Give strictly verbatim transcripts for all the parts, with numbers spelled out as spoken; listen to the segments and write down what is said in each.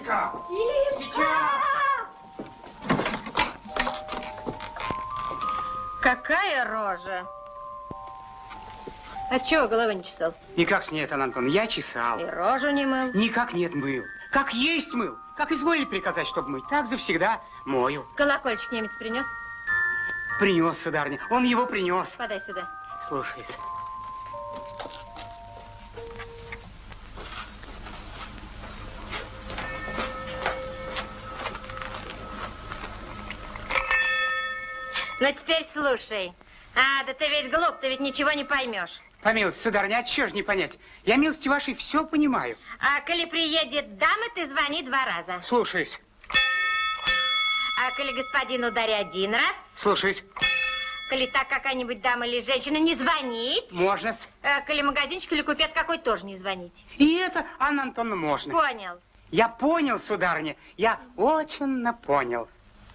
Тишка! Тишка! Какая рожа! А чего головы не чесал? Никак нет, Анна Антоновна, я чесал. И рожу не мыл? Никак нет, мыл. Как есть мыл. Как изволили приказать, чтобы мыть, так завсегда мою. Колокольчик немец принес? Принес, сударыня. Он его принес. Подай сюда. Слушаюсь. Ну, теперь слушай. А, да ты ведь глуп, ты ведь ничего не поймешь. Помилуйте, сударыня, а чего ж не понять? Я, милости вашей, все понимаю. А коли приедет дама, ты звони два раза. Слушаюсь. А коли господин ударь один раз. Слушаюсь. Коли так какая-нибудь дама или женщина, не звонить. Можно. А, коли магазинчик или купец какой, тоже не звонить. И это, Анна Антоновна, можно. Понял. Я понял, сударыня. Я очень понял.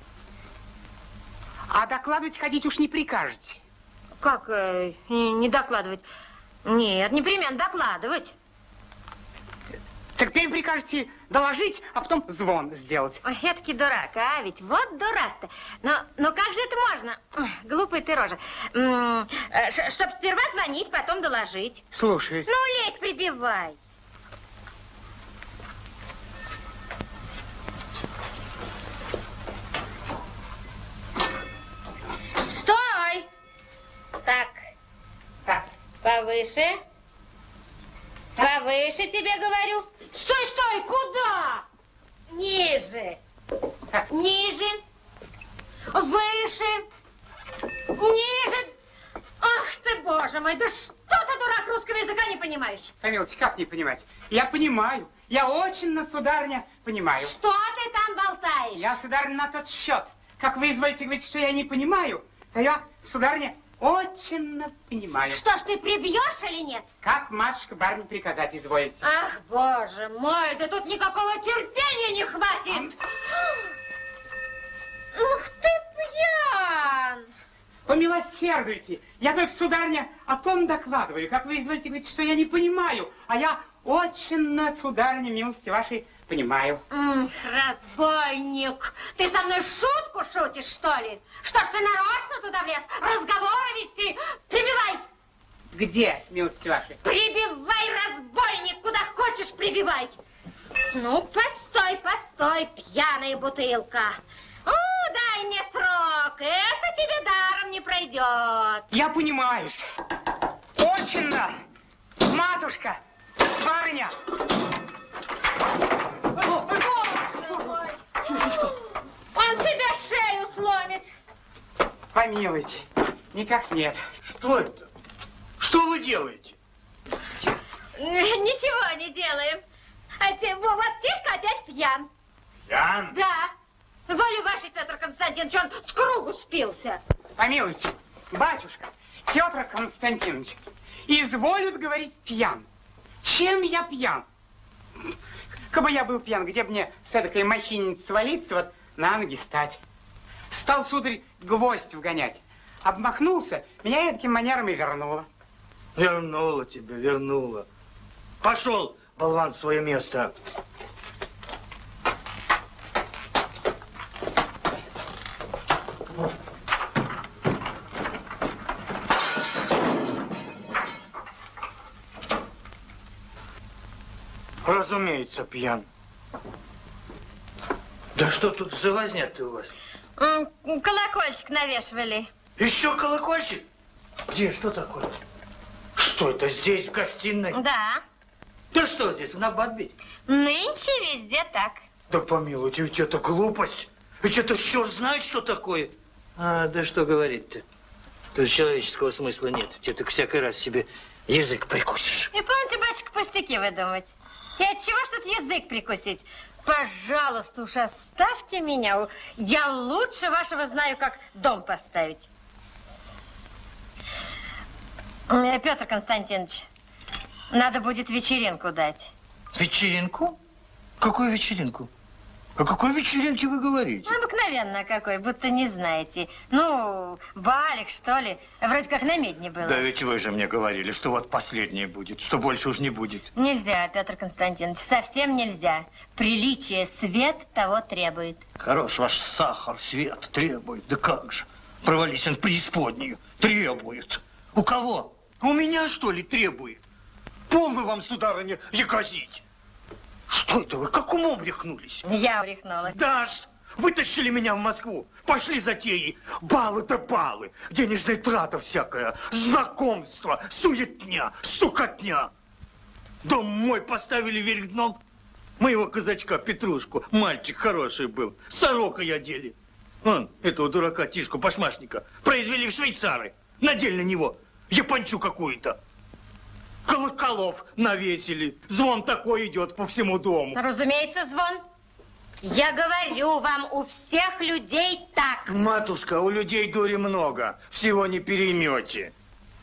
А докладывать ходить уж не прикажете. Как э, не докладывать? Нет, непременно докладывать. Так теперь прикажете доложить, а потом звон сделать. Ой, эдакий дурак, а ведь вот дурак-то. Но, но как же это можно? Ой, глупая ты рожа. М -м, чтоб сперва звонить, потом доложить. Слушаюсь. Ну, лезь, прибивай. Стой! Так. Так. Повыше. Повыше тебе говорю. Стой, стой, куда? Ниже. Так. Ниже. Выше. Ниже. Ах ты, боже мой, да что ты, дурак, русского языка не понимаешь? Помилуйте, как не понимать? Я понимаю. Я очень, сударыня, понимаю. Что ты там болтаешь? Я, сударыня, на тот счет. Как вы изволите говорить, что я не понимаю, то я, сударыня, очень понимаю. Что ж, ты прибьешь или нет? Как, матушка, барыня, приказать изволите? Ах, боже мой, да тут никакого терпения не хватит. Ух ты, пьян. Помилосердуйте. Я только, сударыня, о том докладываю, как вы изволите говорить, что я не понимаю, а я очень, сударыня, милости вашей, понимаю. М, разбойник, ты со мной шутку шутишь, что ли? Что ж ты нарочно туда влез? Разговоры вести? Прибивай! Где, милости вашей? Прибивай, разбойник, куда хочешь прибивай! Ну, постой, постой, пьяная бутылка. О, дай мне срок, это тебе даром не пройдет. Я понимаю. Очень, матушка, барыня. Он тебе шею сломит. Помилуйте, никак нет. Что это? Что вы делаете? Ничего не делаем. А те, вот Тишка опять пьян. Пьян? Да. Воля вашей, Петр Константинович, он с кругу спился. Помилуйте, батюшка, Петр Константинович, изволят говорить пьян. Чем я пьян? Кабы я был пьян, где бы мне с эдакой махиницы свалиться, вот на ноги стать. Стал, сударь, гвоздь вгонять. Обмахнулся, меня эдаким манером и вернуло. Вернула тебя, вернула. Пошел, болван, в свое место. Разумеется, пьян. Да что тут за возня-то у вас? Колокольчик навешивали. Еще колокольчик? Где, что такое? Что это, здесь, в гостиной? Да. Да что здесь, надо отбить? Нынче везде так. Да помилуйте, ведь это глупость. Ведь это черт знает, что такое. А, да что говорить-то? Тут человеческого смысла нет. Тебе так всякий раз себе язык прикусишь. И помните, батюшка, пустяки выдумать. И от чего ж тут язык прикусить? Пожалуйста, уж оставьте меня. Я лучше вашего знаю, как дом поставить. Петр Константинович, надо будет вечеринку дать. Вечеринку? Какую вечеринку? О какой вечеринке вы говорите? Обыкновенно какой, будто не знаете. Ну, балик, что ли. Вроде как на медне было. Да ведь вы же мне говорили, что вот последнее будет, что больше уж не будет. Нельзя, Петр Константинович, совсем нельзя. Приличие, свет того требует. Хорош ваш сахар, свет требует. Да как же? Провались он в преисподнюю. Требует. У кого? У меня, что ли, требует? Полно вам, сударыня, яказить. Что это вы, как умом рехнулись? Я рехнулась. Даш, вытащили меня в Москву. Пошли затеи. Балы-то балы. Денежная трата всякая. Знакомство, суетня, стукотня. Дом мой поставили вверх дном. Моего казачка Петрушку. Мальчик хороший был. Сорокой одели. Вон, этого дурака Тишку-башмачника произвели в швейцары. Надели на него япончу какую-то. Колоколов навесили. Звон такой идет по всему дому. Разумеется, звон. Я говорю вам, у всех людей так. Матушка, у людей дури много. Всего не переймете.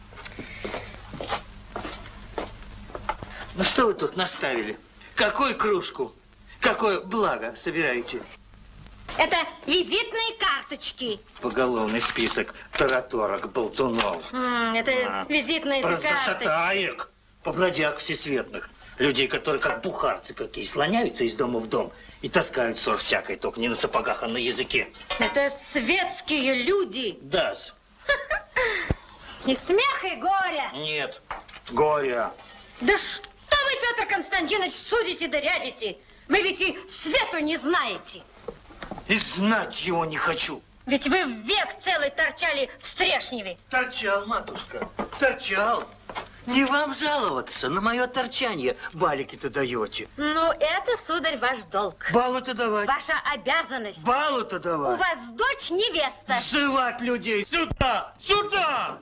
Ну что вы тут наставили? Какую кружку? Какое благо собираете? Это визитные карточки. Поголовный список тараторок, болтунов. М, это А, визитные карточки. Простошатаек, побродяг всесветных. Людей, которые как бухарцы какие, слоняются из дома в дом и таскают ссор всякой, только не на сапогах, а на языке. Это светские люди. Да-с. И смех, и горе. Нет, горе. Да что вы, Петр Константинович, судите да рядите? Вы ведь и свету не знаете. И знать его не хочу. Ведь вы век целый торчали в Стрешневе. Торчал, матушка, торчал. Не вам жаловаться, на мое торчание балики-то даете. Ну, это, сударь, ваш долг. Балу-то давать. Ваша обязанность. Балу-то У давать. вас дочь невеста. Сзывать людей сюда, сюда!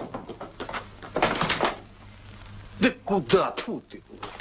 Да куда, тьфу ты?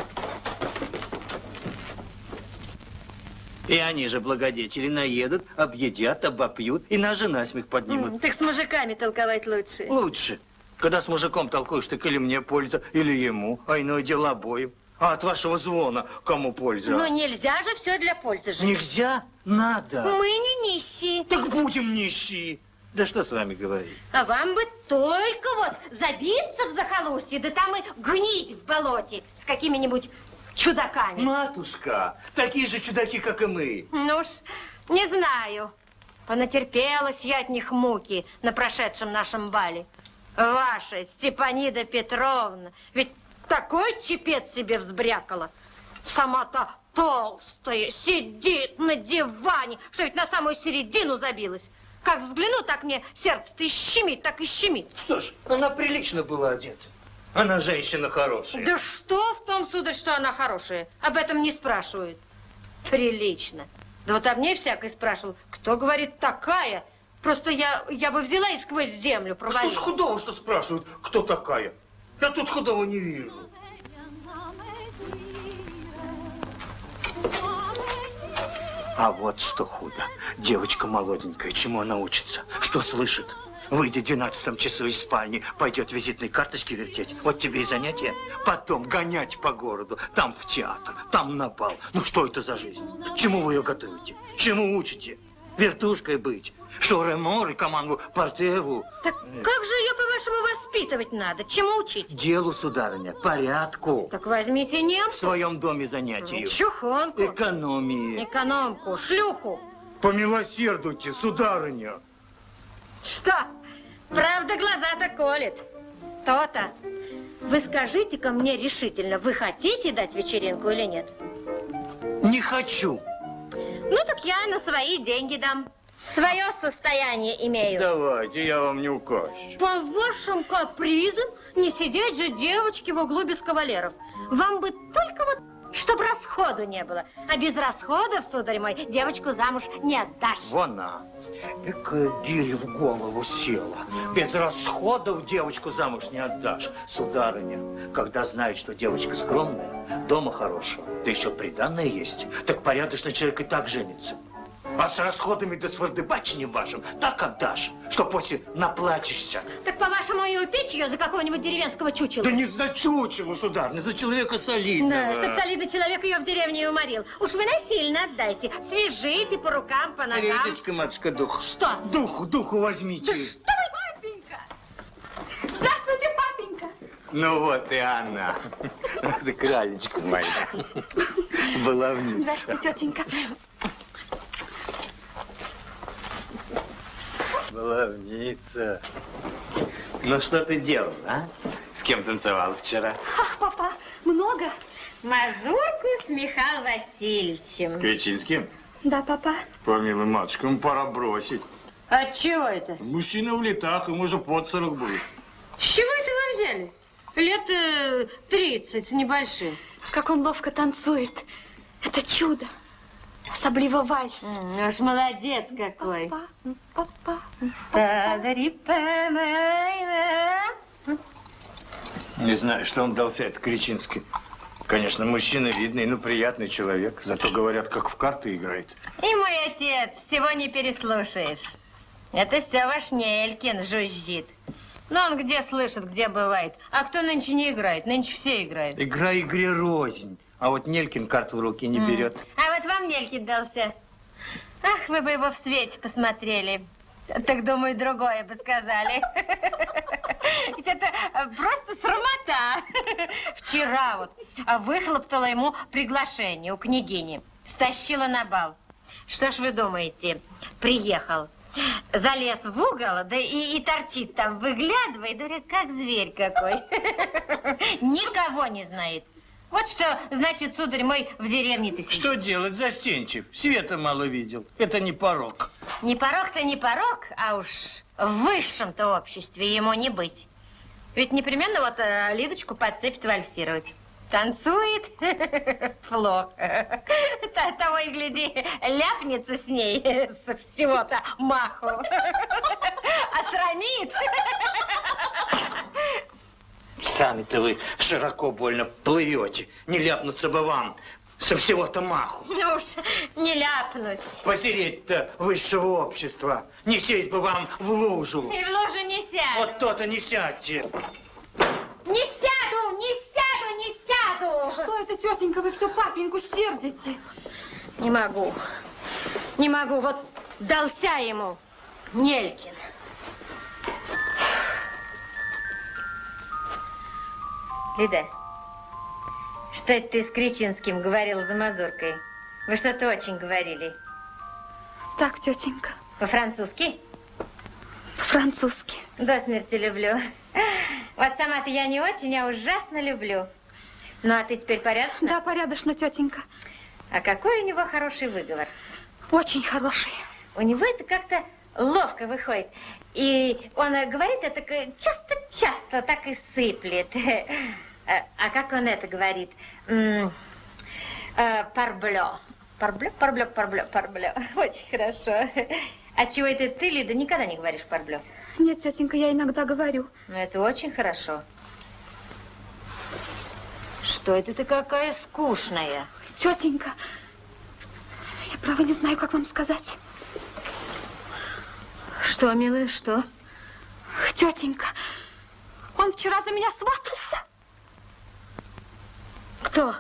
И они же, благодетели, наедут, объедят, обопьют и нас же насмех поднимут. М, так с мужиками толковать лучше. Лучше. Когда с мужиком толкуешь, так или мне польза, или ему, а иное дело обоим. А от вашего звона кому польза? Но нельзя же все для пользы же. Нельзя? Надо. Мы не нищие. Так будем нищие. Да что с вами говорить? А вам бы только вот забиться в захолустье, да там и гнить в болоте с какими-нибудь чудаками. Матушка, такие же чудаки, как и мы. Ну уж, не знаю. Понатерпелась я от них муки на прошедшем нашем бале. Ваша Степанида Петровна, ведь такой чепец себе взбрякала. Сама-то толстая, сидит на диване, что ведь на самую середину забилась. Как взгляну, так мне сердце-то и щемит, так и щемит. Что ж, она прилично была одета. Она женщина хорошая. Да что в том, сударь, что она хорошая? Об этом не спрашивают. Прилично. Да вот об ней всякой спрашивал. Кто говорит такая? Просто я, я бы взяла и сквозь землю А провалилась. что ж худого, что спрашивают, кто такая? Я тут худого не вижу. А вот что худо. Девочка молоденькая, чему она учится? Что слышит? Выйдет в двенадцатом часу из спальни, пойдет визитные карточки вертеть. Вот тебе и занятие. Потом гонять по городу, там в театр, там на бал. Ну что это за жизнь? Чему вы ее готовите? Чему учите? Вертушкой быть? Шоре-море, команду Портеву. Так как же ее, по-вашему, воспитывать надо? Чему учить? Делу, сударыня, порядку. Так возьмите В немцу. своем доме занятию. Чухонку. Экономии. Экономку, шлюху. Помилосердуйте, сударыня. Что? Правда, глаза-то колет. То-то. Вы скажите-ка мне решительно, вы хотите дать вечеринку или нет? Не хочу. Ну, так я на свои деньги дам. Свое состояние имею. Давайте, я вам не укажу. По вашим капризам не сидеть же девочки в углу без кавалеров. Вам бы только вот, чтобы расходу не было. А без расходов, сударь мой, девочку замуж не отдашь. Вон она. Экая гирь в голову села. Без расходов девочку замуж не отдашь. Сударыня, когда знает, что девочка скромная, дома хорошего, да еще приданное есть, так порядочный человек и так женится. А с расходами да с вардыбачением вашим так отдашь, что после наплачешься. Так, по-вашему, и упечь ее за какого-нибудь деревенского чучела? Да не за чучело, сударыня, за человека солидного. Да, чтоб солидный человек ее в деревне и уморил. Уж вы насильно отдайте. Свяжите по рукам, по ногам. Риточка, матушка, дух. Что? Духу, духу возьмите. Да что вы, папенька? Здравствуйте, папенька. Ну вот и она. Да кралечка моя. Баловница. Здравствуйте, тетенька. Баловница. Ну что ты делала, а? С кем танцевала вчера? Ах, папа, много. Мазурку с Михаилом Васильевичем. С Кричинским? Да, папа. По милым матушкам, пора бросить. А чего это? Мужчина в летах, ему же под сорок будет. С чего это вы взяли? Лет э, тридцать, небольшим. Как он ловко танцует. Это чудо. Особливо вальс. Ну уж молодец какой. Папа, папа. Не знаю, что он дался, это Кричинский. Конечно, мужчина видный, ну, приятный человек. Зато, говорят, как в карты играет. И мой отец, всего не переслушаешь. Это все ваш Нелькин жужжит. Но он где слышит, где бывает. А кто нынче не играет? Нынче все играют. Игра игре рознь. А вот Нелькин карту в руки не берет. А вот вам Нелькин дался. Ах, вы бы его в свете посмотрели. Так, думаю, другое бы сказали. Ведь это просто срамота. Вчера вот выхлоптала ему приглашение у княгини. Стащила на бал. Что ж вы думаете? Приехал. Залез в угол, да и, и торчит там, выглядывает, говорит, как зверь какой. Никого не знает. Вот что, значит, сударь мой, в деревне-то сидит. Что делать, застенчив? Света мало видел. Это не порок. Не порок-то не порок, а уж в высшем-то обществе ему не быть. Ведь непременно вот Лидочку подцепит вальсировать. Танцует плохо. Того и гляди, ляпнется с ней со всего-то маху. Осрамит. Сами-то вы широко больно плывете. Не ляпнуться бы вам со всего-то маху. Ну уж не ляпнусь. Посереть-то высшего общества. Не сесть бы вам в лужу. И в лужу не сяду. Вот то-то не сядьте. Не сяду, не сяду, не сяду. Что это, тетенька, вы все папеньку сердите? Не могу. Не могу. Вот дался ему Нелькин. Лида, что это ты с Кричинским говорила за мазуркой? Вы что-то очень говорили. Так, тетенька. По-французски? По-французски. До смерти люблю. Вот сама-то я не очень, а ужасно люблю. Ну, а ты теперь порядочно? Да, порядочно, тетенька. А какой у него хороший выговор? Очень хороший. У него это как-то ловко выходит. И он говорит это часто-часто, так и сыплет. А как он это говорит? Парблё. Парблё, парблё, парблё, парблё. Очень хорошо. А чего это ты, Лида, никогда не говоришь парблё? Нет, тетенька, я иногда говорю. Ну, это очень хорошо. Что это ты какая скучная? Тетенька, я право не знаю, как вам сказать. Что, милая, что? Тетенька, он вчера за меня сватался. Кто?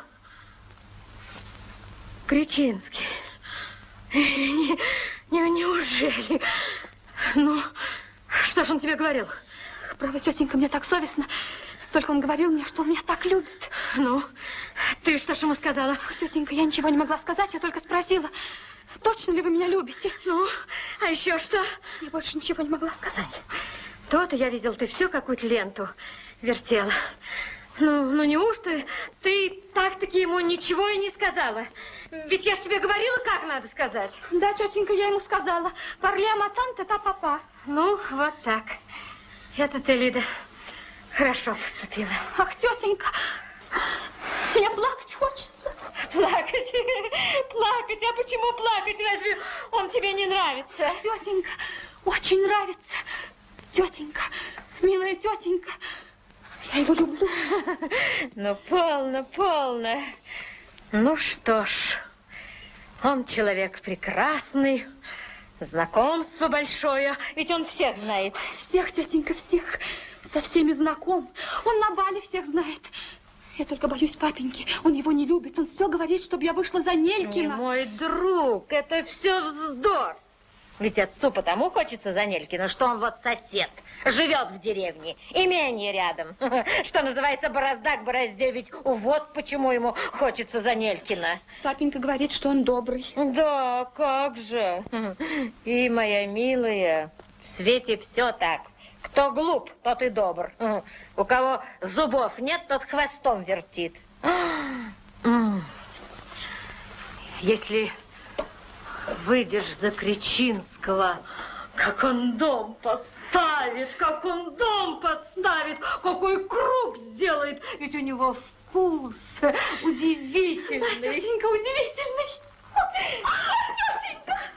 Кричинский. Не, не, неужели? Ну, что же он тебе говорил? Право, тетенька, мне так совестно. Только он говорил мне, что он меня так любит. Ну, ты что ж ему сказала? Тетенька, я ничего не могла сказать, я только спросила, точно ли вы меня любите? Ну, а еще что? Я больше ничего не могла сказать. То-то я видел, ты всю какую-то ленту вертела. Ну, ну неужто ты так-таки ему ничего и не сказала? Ведь я ж тебе говорила, как надо сказать. Да, тетенька, я ему сказала. Парле матан, та папа. Ну, вот так. Это ты, Лида, хорошо поступила. Ах, тетенька, мне плакать хочется. Плакать? Плакать? А почему плакать? Разве он тебе не нравится? Тетенька, очень нравится. Тетенька, милая тетенька, я его люблю. Ну, полно, полно. Ну, что ж, Он человек прекрасный, знакомство большое, ведь он всех знает. Всех, тетенька, всех. Со всеми знаком. Он на бале всех знает. Я только боюсь папеньки. Он его не любит. Он все говорит, чтобы я вышла за Нелькина. Не, мой друг, это все вздор. Ведь отцу потому хочется за Нелькина, что он вот сосед, живет в деревне, имение рядом. Что называется, борозда к борозде, ведь вот почему ему хочется за Нелькина. Папенька говорит, что он добрый. Да, как же. И, моя милая, в свете все так. Кто глуп, тот и добр. У кого зубов нет, тот хвостом вертит. Если выйдешь за Кричинского, как он дом поставит, как он дом поставит, какой круг сделает. Ведь у него вкус удивительный. Да, тетенька, удивительный. Тетенька.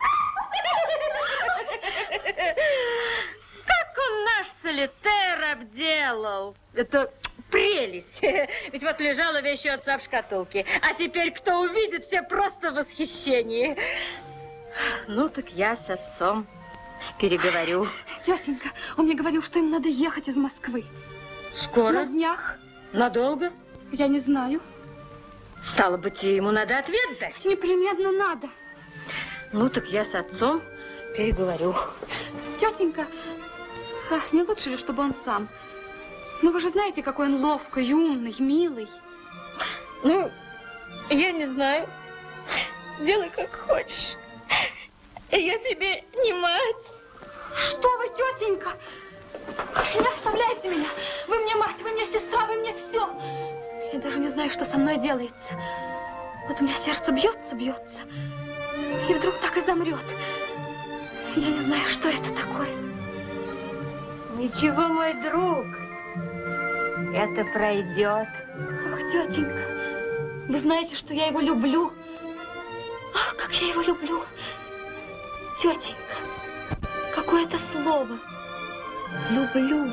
Как он наш солитер обделал. Это прелесть. Ведь вот лежала вещь у отца в шкатулке. А теперь кто увидит, все просто в восхищении. Ну, так я с отцом переговорю. Тетенька, он мне говорил, что им надо ехать из Москвы. Скоро? На днях. Надолго? Я не знаю. Стало быть, ему надо ответ дать. Непременно надо. Ну, так я с отцом переговорю. Тетенька, а не лучше ли, чтобы он сам? Ну, вы же знаете, какой он ловкий, умный, милый. Ну, я не знаю. Делай, как хочешь. Я тебе не мать. Что вы, тетенька? Не оставляйте меня. Вы мне мать, вы мне сестра, вы мне все. Я даже не знаю, что со мной делается. Вот у меня сердце бьется, бьется. И вдруг так и замрет. Я не знаю, что это такое. Ничего, мой друг. Это пройдет. Ах, тетенька, вы знаете, что я его люблю. Ах, как я его люблю. Тетенька, какое это слово. Люблю.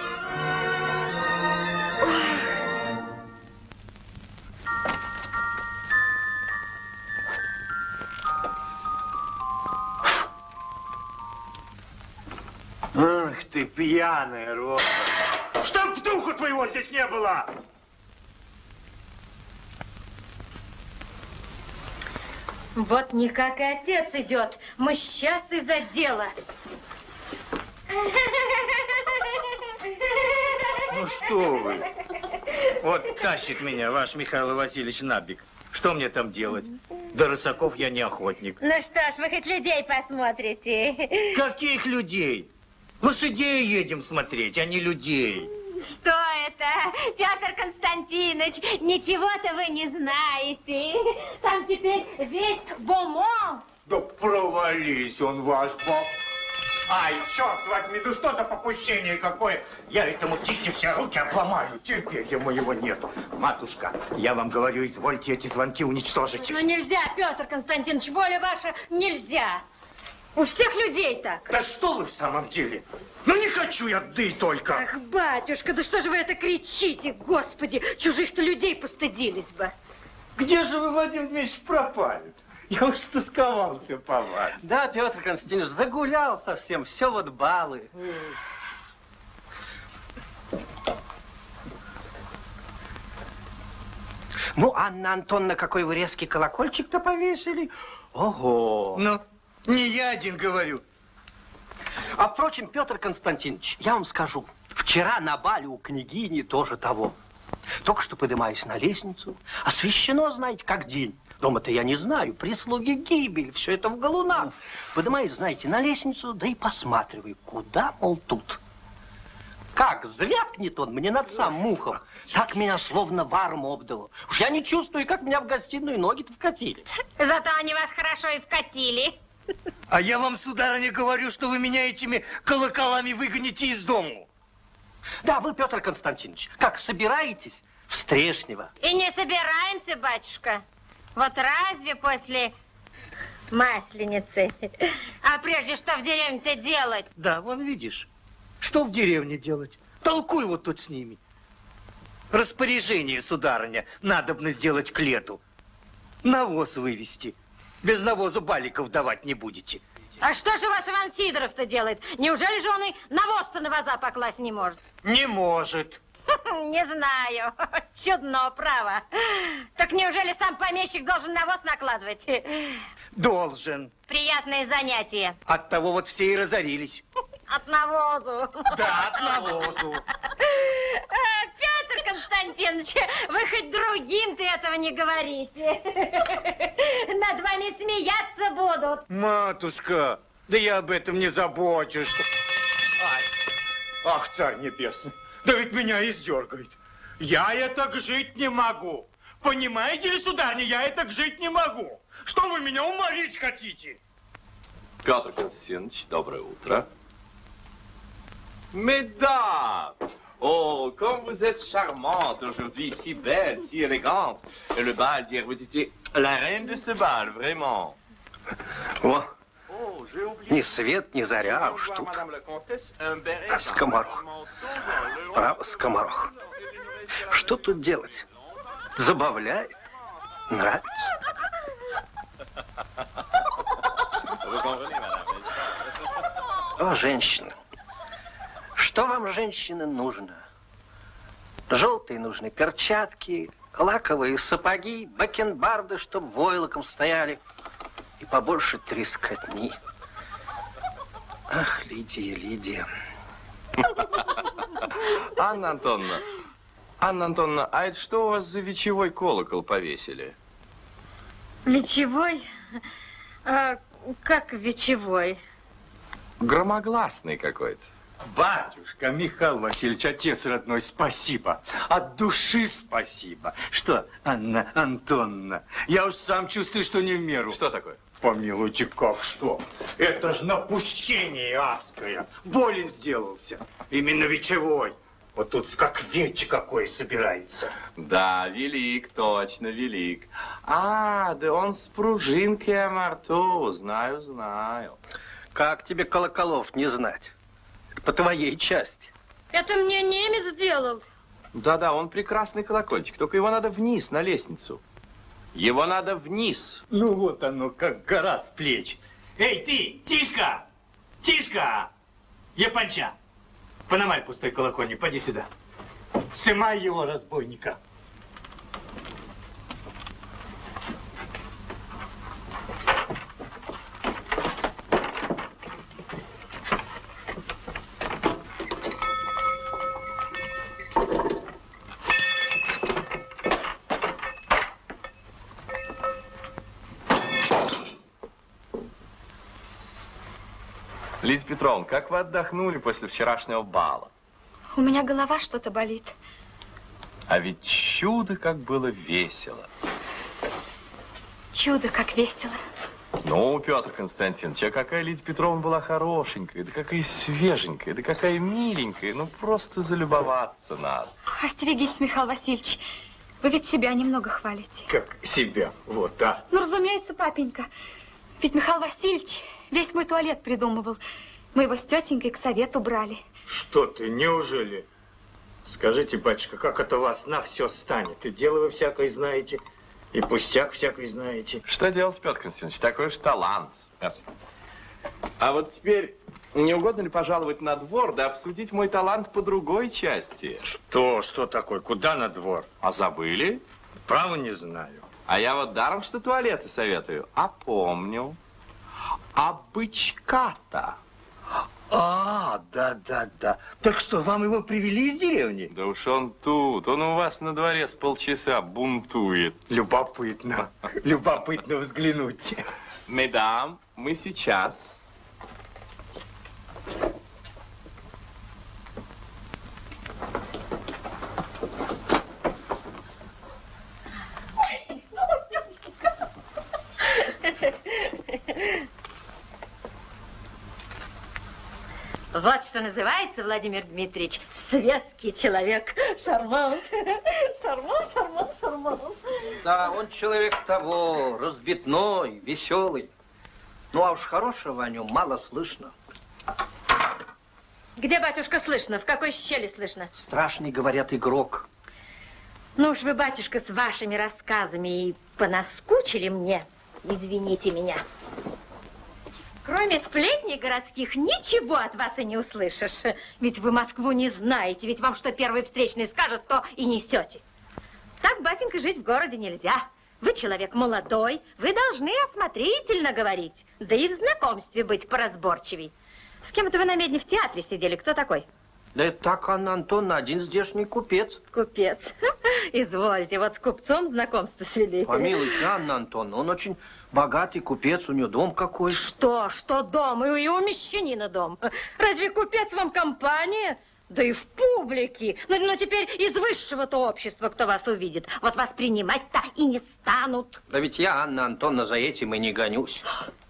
Ах ты, пьяная рота. Чтоб духу твоего здесь не было! Вот никак и отец идет. Мы сейчас из-за дела. Ну что вы? Вот тащит меня ваш Михаил Васильевич Набик. Что мне там делать? До рысаков я не охотник. Ну что ж, вы хоть людей посмотрите. Каких людей? Лошадей едем смотреть, а не людей. Что это, Петр Константинович, ничего-то вы не знаете. Там теперь весь бомон. Да провались он ваш пап. Ай, черт возьми, ну что за попущение какое? Я этому птичке все руки обломаю, терпения моего нет. Матушка, я вам говорю, извольте эти звонки уничтожить. Ну нельзя, Петр Константинович, воля ваша, нельзя. У всех людей так. Да что вы в самом деле? Ну не хочу я, да и только. Ах, батюшка, да что же вы это кричите, господи, чужих-то людей постыдились бы. Где же вы, Владимир Дмитриевич, пропали? Я уж тосковался по вас. Да, Петр Константинович, загулял совсем, все вот балы. Ну, Анна Антоновна, какой вы резкий колокольчик-то повесили. Ого! Ну, не я один говорю. А впрочем, Петр Константинович, я вам скажу, вчера на бале у княгини тоже того. Только что поднимаюсь на лестницу, освещено, знаете, как день. Дома-то я не знаю, прислуги гибель, все это в галунах. Поднимаюсь, знаете, на лестницу, да и посматриваю, куда, мол, тут. Как звякнет он мне над самым ухом, так меня словно варом обдало. Уж я не чувствую, как меня в гостиную ноги-то вкатили. Зато они вас хорошо и вкатили. А я вам, сударыня, говорю, что вы меня этими колоколами выгоните из дому. Да, вы, Петр Константинович, как собираетесь в Стрешнево? И не собираемся, батюшка. Вот разве после Масленицы? А прежде что в деревне-то делать? Да, вон видишь, что в деревне делать? Толкуй вот тут с ними. Распоряжение, сударыня, надобно сделать к лету. Навоз вывести. без навоза баликов давать не будете. А что же у вас Иван Сидоров-то делает? Неужели же он и навоз-то на ваза покласть не может? Не может. Не знаю. Чудно, право. Так неужели сам помещик должен навоз накладывать? Должен. Приятное занятие. От того вот все и разорились. От навозу. Да, от навозу. Петр Константинович, вы хоть другим-то этого не говорите. Над вами смеяться будут. Матушка, да я об этом не забочусь. Ай. Ах, царь небесный, да ведь меня издергает. Я и так жить не могу. Понимаете ли, сударыня, я и так жить не могу. Что вы меня уморить хотите? Петр Константинович, доброе утро. Mesdames! Oh, comme vous êtes charmante aujourd'hui, si belle, si élégante. Et le bal d'hier, vous étiez la reine de ce bal, vraiment. О, ни свет, ни заря, а уж тут. А скоморох. Право, скоморох. Что тут делать? Забавляет, нравится. О, женщина. Что вам, женщины, нужно? Желтые нужны перчатки, лаковые сапоги, бакенбарды, чтоб войлоком стояли, и побольше трескотни. Ах, Лидия, Лидия. Анна Антоновна, Анна Антоновна, а это что у вас за вечевой колокол повесили? Вечевой? А, как вечевой? Громогласный какой-то. Батюшка Михаил Васильевич, отец родной, спасибо. От души спасибо. Что, Анна Антоновна, я уж сам чувствую, что не в меру. Что такое? Помилуйте, как что? Это ж напущение адское. Болен сделался. Именно вечевой. Вот тут как вече какой собирается. Да, велик, точно, велик. А, да он с пружинкой амарту, знаю, знаю. Как тебе колоколов не знать? По твоей части. Это мне немец сделал. Да-да, он прекрасный колокольчик, только его надо вниз, на лестницу. Его надо вниз. Ну вот оно, как гора с плеч. Эй, ты, Тишка! Тишка! Японча! Пономарь пустой колокольник, поди сюда. Сымай его, разбойника. Лидия Петровна, как вы отдохнули после вчерашнего бала? У меня голова что-то болит. А ведь чудо, как было весело. Чудо, как весело. Ну, Петр Константинович, а какая Лидия Петровна была хорошенькая, да какая свеженькая, да какая миленькая. Ну, просто залюбоваться надо. Остерегитесь, Михаил Васильевич. Вы ведь себя немного хвалите. Как себя, вот, а? Ну, разумеется, папенька. Ведь Михаил Васильевич весь мой туалет придумывал. Мы его с тетенькой к совету брали. Что ты, неужели? Скажите, батюшка, как это вас на все станет? И дело вы всякое знаете, и пустяк всякой знаете. Что делать, Петр Константинович, такой уж талант. А вот теперь не угодно ли пожаловать на двор, да обсудить мой талант по другой части? Что, что такое? Куда на двор? А забыли? Право не знаю. А я вот даром, что туалеты советую, а помню. А бычка-то? А, да-да-да. Так что, вам его привели из деревни? Да уж он тут, он у вас на дворе с полчаса бунтует. Любопытно, любопытно взглянуть. Медам, мы сейчас. Вот что называется, Владимир Дмитриевич, светский человек. Шармант. Шармант, шармант, шармант. Да, он человек того, разбитной, веселый. Ну, а уж хорошего о нем мало слышно. Где, батюшка, слышно? В какой щели слышно? Страшный, говорят, игрок. Ну уж вы, батюшка, с вашими рассказами и понаскучили мне. Извините меня. Кроме сплетней городских, ничего от вас и не услышишь. Ведь вы Москву не знаете, ведь вам что первый встречный скажет, то и несете. Так, батенька, жить в городе нельзя. Вы человек молодой, вы должны осмотрительно говорить, да и в знакомстве быть поразборчивей. С кем это вы на Медне в театре сидели? Кто такой? Да это так, Анна Антоновна, один здешний купец. Купец. Извольте, вот с купцом знакомство свели. Помилуйте, Анна Антоновна, он очень богатый купец, у него дом какой. Что, что дом? И у мещанина дом. Разве купец вам компания? Да и в публике. Но, но теперь из высшего-то общества, кто вас увидит, вот вас принимать-то и не станут. Да ведь я, Анна Антоновна, за этим и не гонюсь.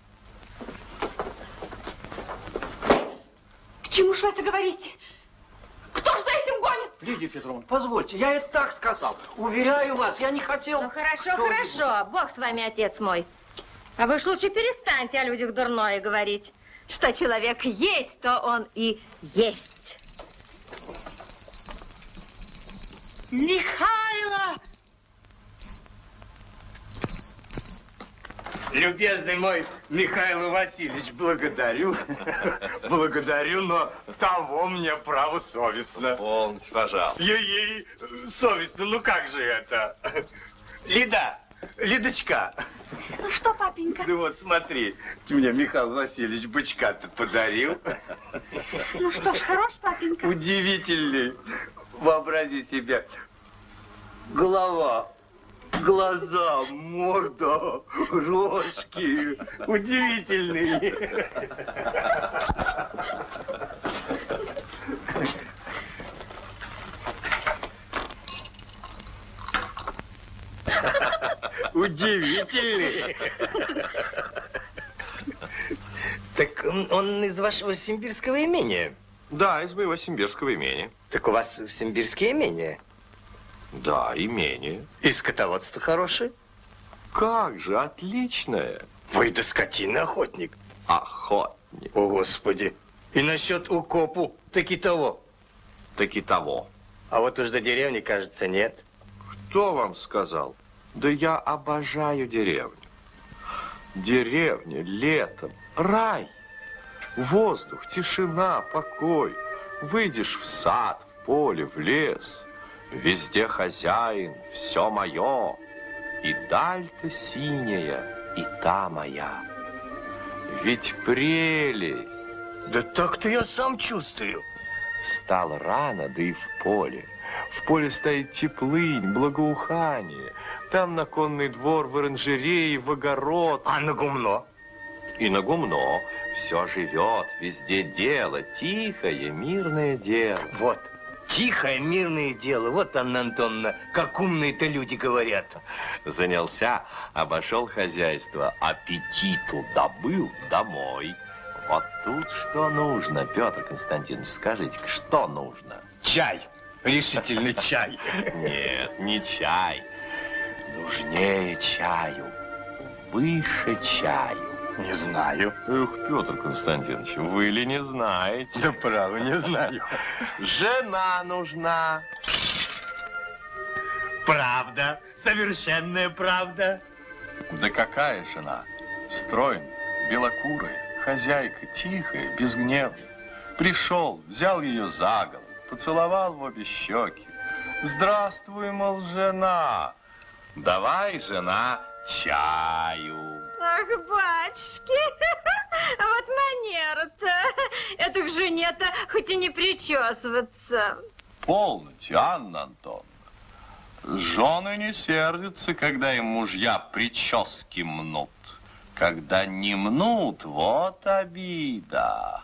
К чему же вы это говорите? Кто же за этим гонит? Лидия Петровна, позвольте, я это так сказал. Уверяю вас, я не хотел... Ну, хорошо, хорошо. Бог с вами, отец мой. А вы ж лучше перестаньте о людях дурное говорить. Что человек есть, то он и есть. Михайло! Любезный мой Михаил Васильевич, благодарю. Благодарю, но того мне право совестно. Полностью, пожалуйста. Ей-ей, совестно, ну как же это? Лида, Лидочка. Ну что, папенька? Ну вот смотри, мне Михаил Васильевич бычка-то подарил. Ну что ж, хорош, папенька. Удивительный. Вообрази себе, голова, глаза, морда, рожки. Удивительный. Удивительный. Так он из вашего симбирского имения? Да, из моего симбирского имения. Так у вас симбирские имения? Да, имение. И скотоводство хорошее? Как же, отличное. Вы да скотина охотник. Охотник. О, Господи. И насчет укопу таки того. Таки того. А вот уж до деревни, кажется, нет. Кто вам сказал? Да я обожаю деревню. Деревня летом, рай. Воздух, тишина, покой. Выйдешь в сад, в поле, в лес. Везде хозяин, все мое. И даль-то синяя, и та моя. Ведь прелесть. Да так-то я сам чувствую. Встал рано, да и в поле. В поле стоит теплынь, благоухание. Там на конный двор, в оранжерее, в огород. А на гумно? И на гумно. Все живет, везде дело. Тихое, мирное дело. Вот. Тихое, мирное дело. Вот, Анна Антоновна, как умные-то люди говорят. Занялся, обошел хозяйство, аппетиту добыл домой. Вот тут что нужно, Петр Константинович, скажите, что нужно? Чай. Решительный чай. Нет, не чай. Нужнее чаю. Выше чаю. Не знаю. Эх, Петр Константинович, вы ли не знаете? Да право, не знаю. Жена нужна. Правда, совершенная правда. Да какая жена? Стройная, белокурая, хозяйка, тихая, безгневная. Пришел, взял ее за голову, поцеловал в обе щеки. Здравствуй, мол, жена. Давай, жена, чаю. Ах, батюшки, вот манера-то. Это к жене-то хоть и не причесываться. Полноте, Анна Антоновна. Жены не сердятся, когда им мужья прически мнут. Когда не мнут, вот обида.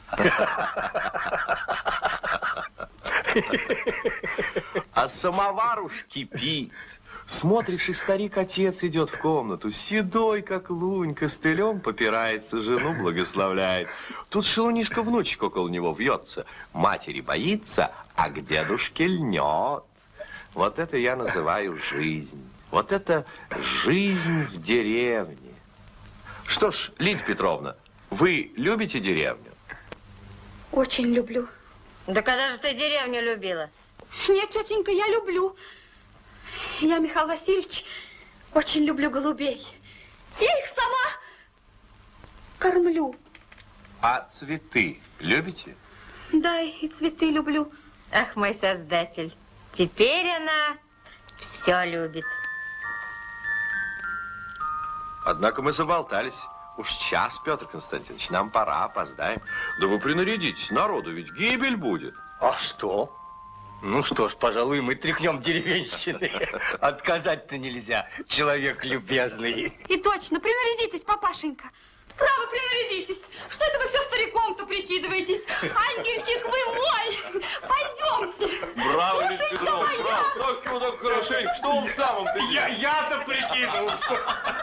А самовар уж кипит. Смотришь, и старик-отец идет в комнату, седой, как лунь, костылем попирается, жену благословляет. Тут шелунишка-внучек около него вьется. Матери боится, а к дедушке льнет. Вот это я называю жизнь. Вот это жизнь в деревне. Что ж, Лидия Петровна, вы любите деревню? Очень люблю. Да когда же ты деревню любила? Нет, тетенька, я люблю. Я, Михаил Васильевич, очень люблю голубей. Я их сама кормлю. А цветы любите? Да, и цветы люблю. Ах, мой создатель, теперь она все любит. Однако мы заболтались. Уж час, Петр Константинович, нам пора, опоздаем. Да вы принарядитесь, народу ведь гибель будет. А что? Ну что ж, пожалуй, мы тряхнем деревенщины. Отказать-то нельзя, человек любезный. И точно, принарядитесь, папашенька. Право, принарядитесь. Что это вы все стариком-то прикидываетесь? Ангельчик вы мой! Пойдемте. Браво, Душенька Лиза Петровна, моя! браво. Как его так хорошенько, что он самом-то? Я, я-то прикидывал, что...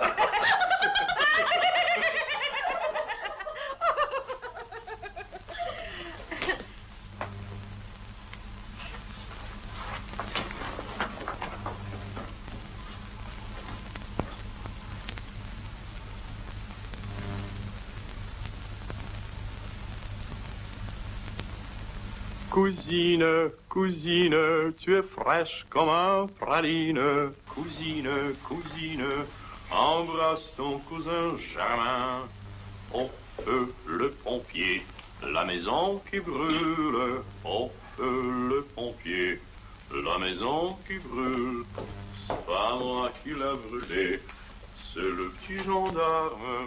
Cousine, cousine, tu es fraîche comme un praline. Cousine, cousine, embrasse ton cousin Germain. Au feu le pompier, la maison qui brûle. Au feu le pompier, la maison qui brûle. C'est pas moi qui l'a brûlé, c'est le petit gendarme.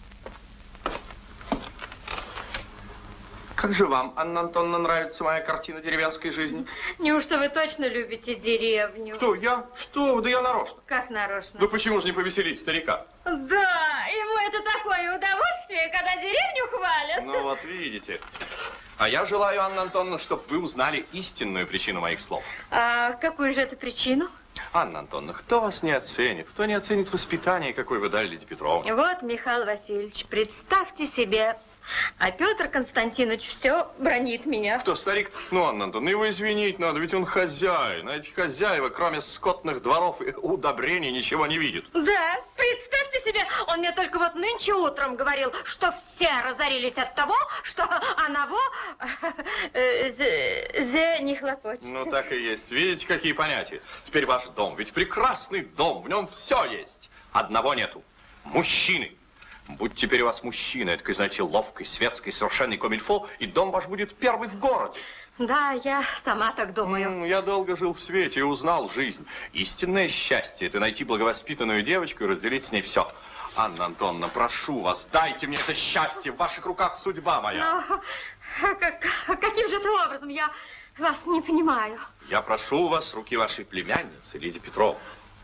Как же вам, Анна Антоновна, нравится моя картина деревенской жизни? Неужто вы точно любите деревню? Что, я? Что? Да я нарочно. Как нарочно? Ну почему же не повеселить старика? Да, ему это такое удовольствие, когда деревню хвалят. Ну вот видите. А я желаю, Анна Антоновна, чтобы вы узнали истинную причину моих слов. А какую же это причину? Анна Антоновна, кто вас не оценит? Кто не оценит воспитание, какое вы дали Лидии Петровне? Вот, Михаил Васильевич, представьте себе, а Петр Константинович все бронит меня. Кто, старик? Ну, Анна Антоновна, его извинить надо, ведь он хозяин. А эти хозяева, кроме скотных дворов и удобрений, ничего не видят. Да, представьте себе, он мне только вот нынче утром говорил, что все разорились от того, что оного э, зе, зе не хлопочет. Ну, так и есть. Видите, какие понятия? Теперь ваш дом, ведь прекрасный дом, в нем все есть. Одного нету. Мужчины. Будь теперь у вас мужчина, это, знаете, ловкий, светский, совершенный комильфо, и дом ваш будет первый в городе. Да, я сама так думаю. М, Я долго жил в свете и узнал жизнь. Истинное счастье – это найти благовоспитанную девочку и разделить с ней все. Анна Антоновна, прошу вас, дайте мне это счастье. В ваших руках судьба моя. Но, а как, а каким же это образом? Я вас не понимаю. Я прошу у вас руки вашей племянницы, Лидии Петровны.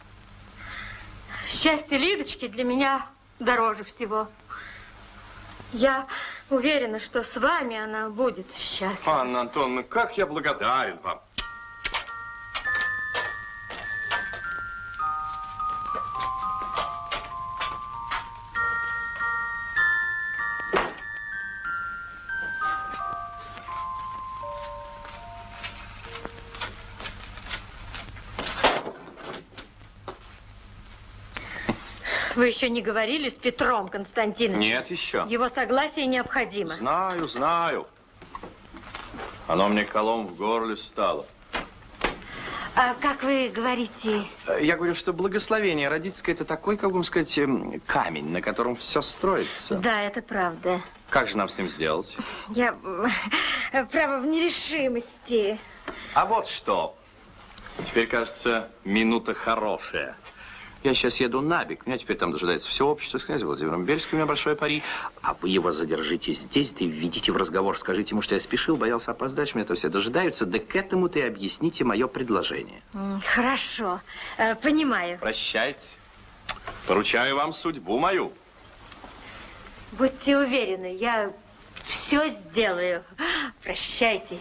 Счастье Лидочки для меня дороже всего. Я уверена, что с вами она будет счастлива. Анна Антоновна, как я благодарен вам. Вы еще не говорили с Петром Константиновичем? Нет еще. Его согласие необходимо. Знаю, знаю. Оно мне колом в горле стало. А как вы говорите? Я говорю, что благословение родительское – это такой, как бы сказать, камень, на котором все строится. Да, это правда. Как же нам с ним сделать? Я, право, в нерешимости. А вот что. Теперь, кажется, минута хорошая. Я сейчас еду на Бег. Меня теперь там дожидается все общество с князем Владимиром Бельским. У меня большой пари. А вы его задержите здесь, да и введите в разговор. Скажите ему, что я спешил, боялся опоздать. Меня-то все дожидаются. Да к этому-то и объясните мое предложение. Хорошо. Понимаю. Прощайте. Поручаю вам судьбу мою. Будьте уверены, я все сделаю. Прощайте.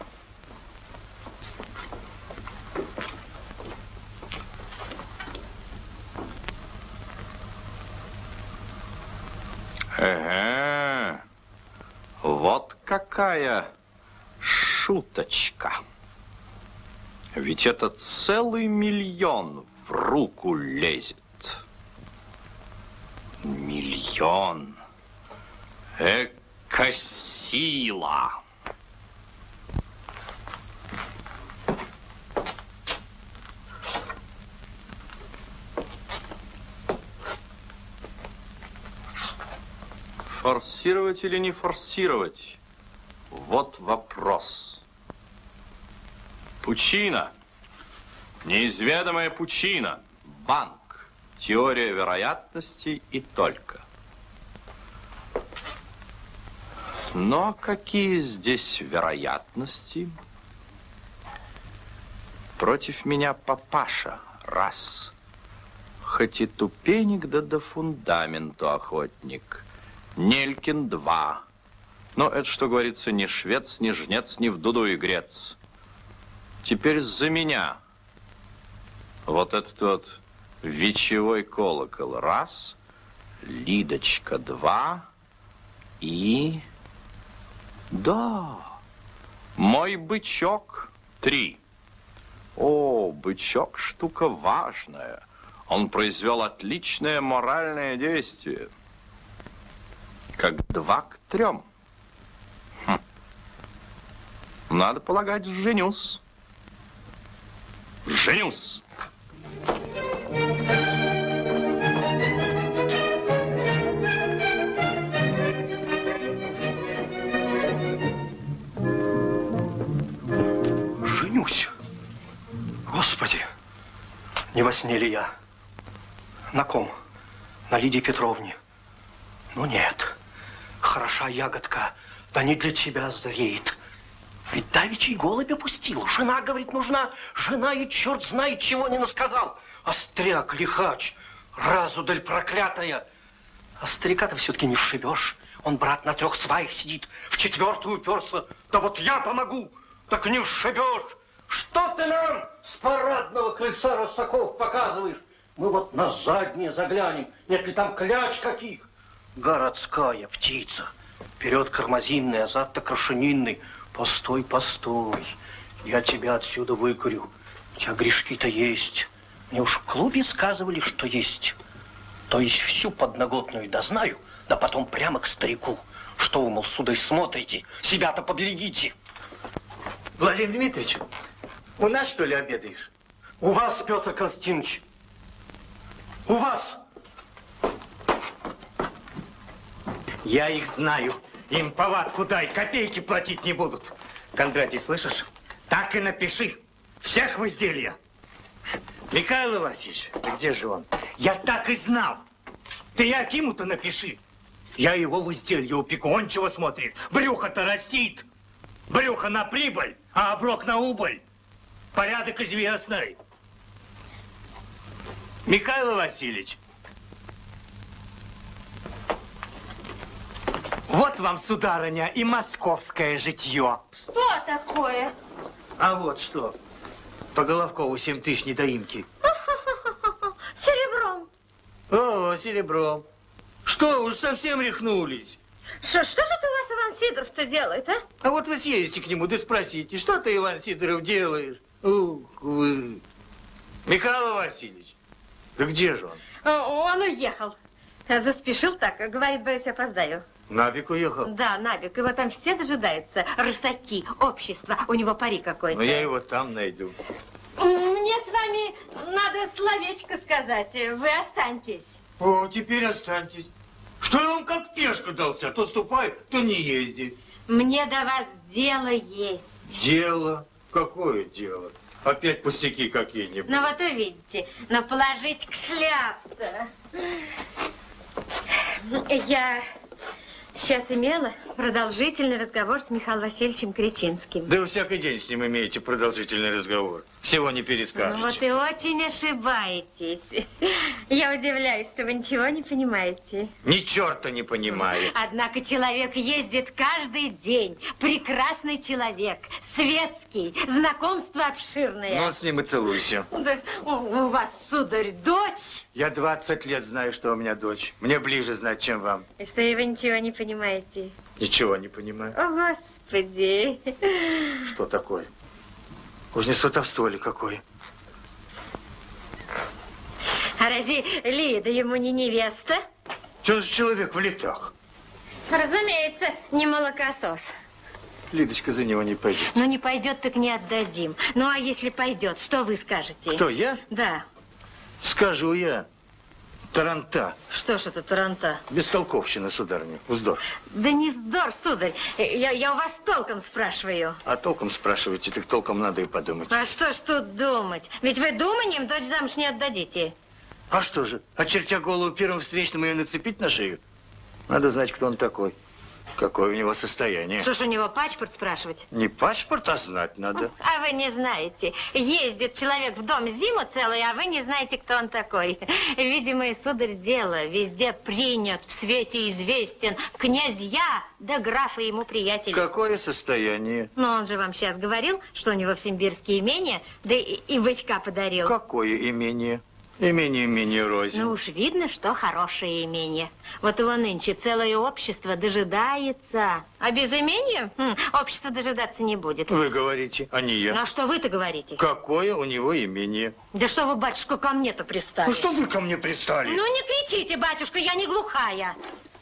Ага. Вот какая шуточка. Ведь это целый миллион в руку лезет. Миллион. Эка сила. Форсировать или не форсировать? Вот вопрос. Пучина. Неизведомая пучина. Банк. Теория вероятностей и только. Но какие здесь вероятности? Против меня папаша. Раз. Хоть и тупенек, да до фундаменту охотник. Нелькин. Два. Но это, что говорится, ни швец, ни жнец, ни в дуду игрец. Теперь за меня. Вот этот вот вечевой колокол. Раз. Лидочка. Два. И... Да. Мой бычок. Три. О, бычок штука важная. Он произвел отличное моральное действие. Как два к трем. Хм. Надо полагать, женюсь. Женюсь. Женюсь. Господи, не во сне ли я? На ком? На Лидии Петровне. Ну нет, хороша ягодка, да не для тебя зреет. Ведь давеча голубь опустил. Жена, говорит, нужна. Жена и черт знает, чего не насказал. Остряк, лихач, разудаль проклятая. А старика-то все-таки не сшибешь. Он, брат, на трех сваях сидит, в четвертую уперся. Да вот я помогу, так не сшибешь. Что ты нам с парадного крыльца Ростаков показываешь? Мы вот на заднее заглянем. Нет ли там кляч каких? Городская птица. Вперед кармазинный, а зад-то крашенинный. Постой, постой. Я тебя отсюда выкурю. У тебя грешки-то есть. Мне уж в клубе сказывали, что есть. То есть всю подноготную дознаю, да потом прямо к старику. Что вы, мол, сударь, смотрите? Себя-то поберегите. Владимир Дмитриевич, у нас, что ли, обедаешь? У вас, Петр Константинович. У вас. Я их знаю. Им повадку дай, копейки платить не будут. Кондратий, слышишь? Так и напиши. Всех в изделие. Михаил Васильевич, да где же он? Я так и знал. Ты Якиму-то напиши. Я его в изделие упеку. Он чего смотрит? Брюхо-то растит. Брюхо на прибыль, а оброк на убыль. Порядок известный. Михаил Васильевич. Вот вам, сударыня, и московское житье. Что такое? А вот что. По Головкову семь тысяч недоимки. Серебром. О, серебром. Что, уж совсем рехнулись? Что, что же ты у вас, Иван Сидоров-то делает, а? А вот вы съездите к нему, да спросите, что ты, Иван Сидоров, делаешь? Ух вы. Михаил Васильевич, да где же он? Он уехал. Заспешил так, говорит, боюсь, опоздаю. Набик уехал? Да, Набик. Его там все дожидаются. Рысаки, общество. У него пари какой-то. Ну, я его там найду. Мне с вами надо словечко сказать. Вы останьтесь. О, теперь останьтесь. Что я вам как пешка дался? То ступай, то не езди. Мне до вас дело есть. Дело? Какое дело? Опять пустяки какие-нибудь. Ну вот увидите. Но положить к шляпе. Я сейчас имела продолжительный разговор с Михаилом Васильевичем Кричинским. Да вы всякий день с ним имеете продолжительный разговор. Всего не перескажете. Ну, вот и очень ошибаетесь. Я удивляюсь, что вы ничего не понимаете. Ни черта не понимаю. Однако человек ездит каждый день. Прекрасный человек, светский, знакомство обширное. Ну, с ним и целуйся. Да, у, у вас, сударь, дочь? Я двадцать лет знаю, что у меня дочь. Мне ближе знать, чем вам. И что, и вы ничего не понимаете? Ничего не понимаю. О, Господи. Что такое? Уж не сватовство ли какое? А разве Лида ему не невеста? Что за человек в летах? Разумеется, не молокосос. Лидочка за него не пойдет. Ну, не пойдет, так не отдадим. Ну, а если пойдет, что вы скажете? Кто, я? Да. Скажу я. Таранта. Что ж это таранта? Бестолковщина, сударыня. Вздор. Да не вздор, сударь. Я, я у вас толком спрашиваю. А толком спрашиваете, так толком надо и подумать. А что ж тут думать? Ведь вы думанием дочь замуж не отдадите. А что же, очертя голову первым встречным ее нацепить на шею? Надо знать, кто он такой. Какое у него состояние. Что ж у него паспорт спрашивать? Не паспорт, а знать надо. А вы не знаете. Ездит человек в дом зиму целую, а вы не знаете, кто он такой. Видимо, и, сударь, дело везде принят, в свете известен. Князья да графы ему приятели. Какое состояние? Но он же вам сейчас говорил, что у него в Симбирске имение, да и, и бычка подарил. Какое имение? Имение, имение рознь. Ну уж видно, что хорошее имение. Вот его нынче целое общество дожидается. А без имения хм, общество дожидаться не будет. Вы говорите, а не я. Ну а что вы-то говорите? Какое у него имение? Да что вы, батюшка, ко мне-то пристали? Ну что вы ко мне пристали? Ну не кричите, батюшка, я не глухая.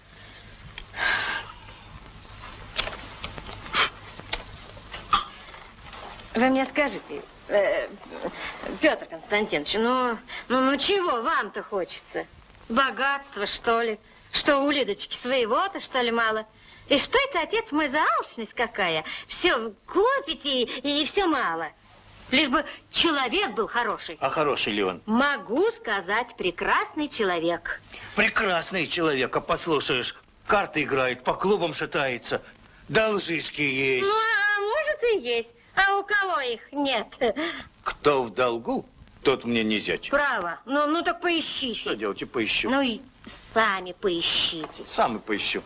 Вы мне скажите, э, Петр Константинович, ну, ну, ну чего вам-то хочется? Богатство, что ли? Что у Лидочки своего-то, что ли, мало? И что это, отец мой, за алчность какая? Все копите и, и все мало. Лишь бы человек был хороший. А хороший ли он? Могу сказать, прекрасный человек. Прекрасный человек, а послушаешь, карты играет, по клубам шатается, должишки есть. Ну, а может и есть. А у кого их нет? Кто в долгу, тот мне не зять. Право. Ну, ну так поищите. Что делать, и поищу. Ну и сами поищите. Сам и поищу.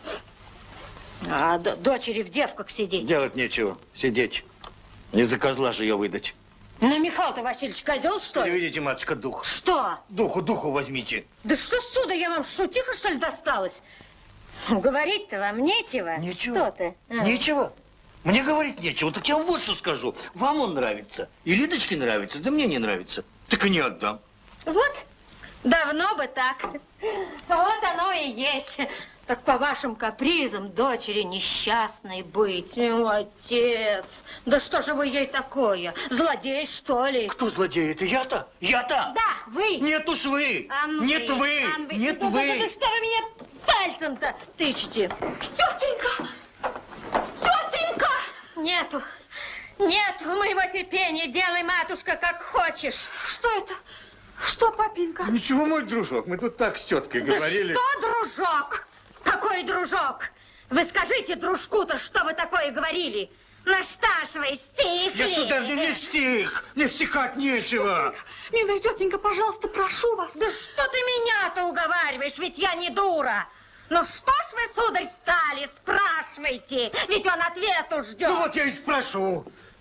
А дочери в девках сидеть? Делать нечего, сидеть. Не за козла же ее выдать. Ну, Михаил-то Васильевич козел, что ли? Переведите, матушка, дух. Что? Духу, духу возьмите. Да что сюда, я вам шутиха, что ли, досталась? Говорить-то вам нечего. Нечего. Что ты? А. Нечего. Мне говорить нечего, так я вам вот что скажу. Вам он нравится, и Лидочке нравится, да мне не нравится. Так и не отдам. Вот, давно бы так. Вот оно и есть. Так по вашим капризам дочери несчастной быть. Ну, отец, да что же вы ей такое? Злодей, что ли? Кто злодей? Это я-то? Я-то? Да, вы. Нет уж вы. Ан Нет вы. Ан Нет да, вы. Да, да, да, что вы меня пальцем-то тычете? Тетенька! Тетенька! Нету. Нет моего терпения. Делай, матушка, как хочешь. Что это? Что, папенька? Ничего, мой дружок, мы тут так с теткой говорили. Да что, дружок? Какой дружок? Вы скажите дружку-то, что вы такое говорили? Насташивай, стих Я ли? сюда не стих. Мне стихать нечего. Милая тетенька, пожалуйста, прошу вас. Да что ты меня-то уговариваешь? Ведь я не дура. Ну что ж вы, сударь, стали? Спрашивайте. Ведь он ответу ждет. Ну вот я и спрошу.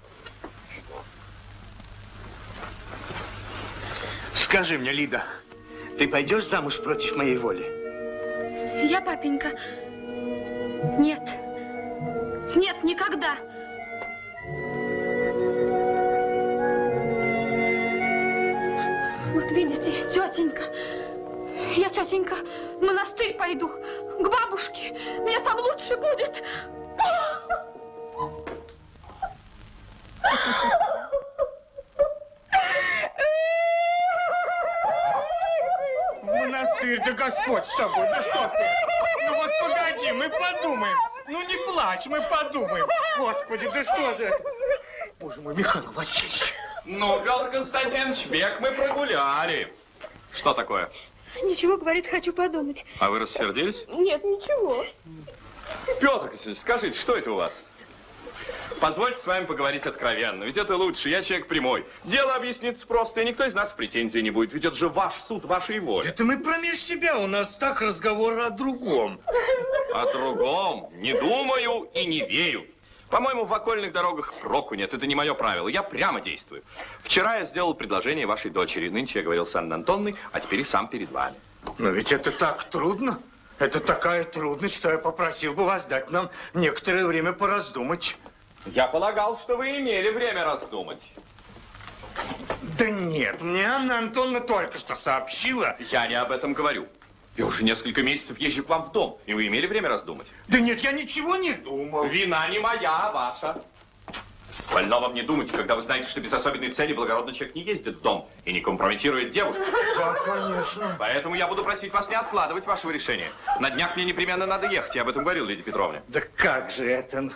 Скажи мне, Лида, ты пойдешь замуж против моей воли? Я, папенька, нет, нет, никогда. Вот видите, тетенька, я, тетенька, в монастырь пойду, к бабушке, мне там лучше будет. Монастырь, да Господь с тобой, да что ты? Ну вот погоди, мы подумаем. Ну не плачь, мы подумаем. Господи, да что же это? Боже мой, Михаил Васильевич. Ну, Петр Константинович, век мы прогуляли. Что такое? Ничего, говорит, хочу подумать. А вы рассердились? Нет, ничего. Петр Константинович, скажите, что это у вас? Позвольте с вами поговорить откровенно, ведь это лучше, я человек прямой. Дело объяснится просто, и никто из нас в претензии не будет, ведь это же ваш суд, вашей воли. Это мы промеж себя, у нас так разговор о другом. О другом не думаю и не верю. По-моему, в окольных дорогах проку нет, это не мое правило, я прямо действую. Вчера я сделал предложение вашей дочери, нынче я говорил с Анной Антоновной, а теперь и сам перед вами. Но ведь это так трудно. Это такая трудность, что я попросил бы вас дать нам некоторое время пораздумать. Я полагал, что вы имели время раздумать. Да нет, мне Анна Антоновна только что сообщила. Я не об этом говорю. Я уже несколько месяцев езжу к вам в дом, и вы имели время раздумать? Да нет, я ничего не думал. Вина не моя, а ваша. Больно вам не думать, когда вы знаете, что без особенной цели благородный человек не ездит в дом и не компрометирует девушку. Да, конечно. Поэтому я буду просить вас не откладывать вашего решения. На днях мне непременно надо ехать, я об этом говорил, Лидия Петровна. Да как же это?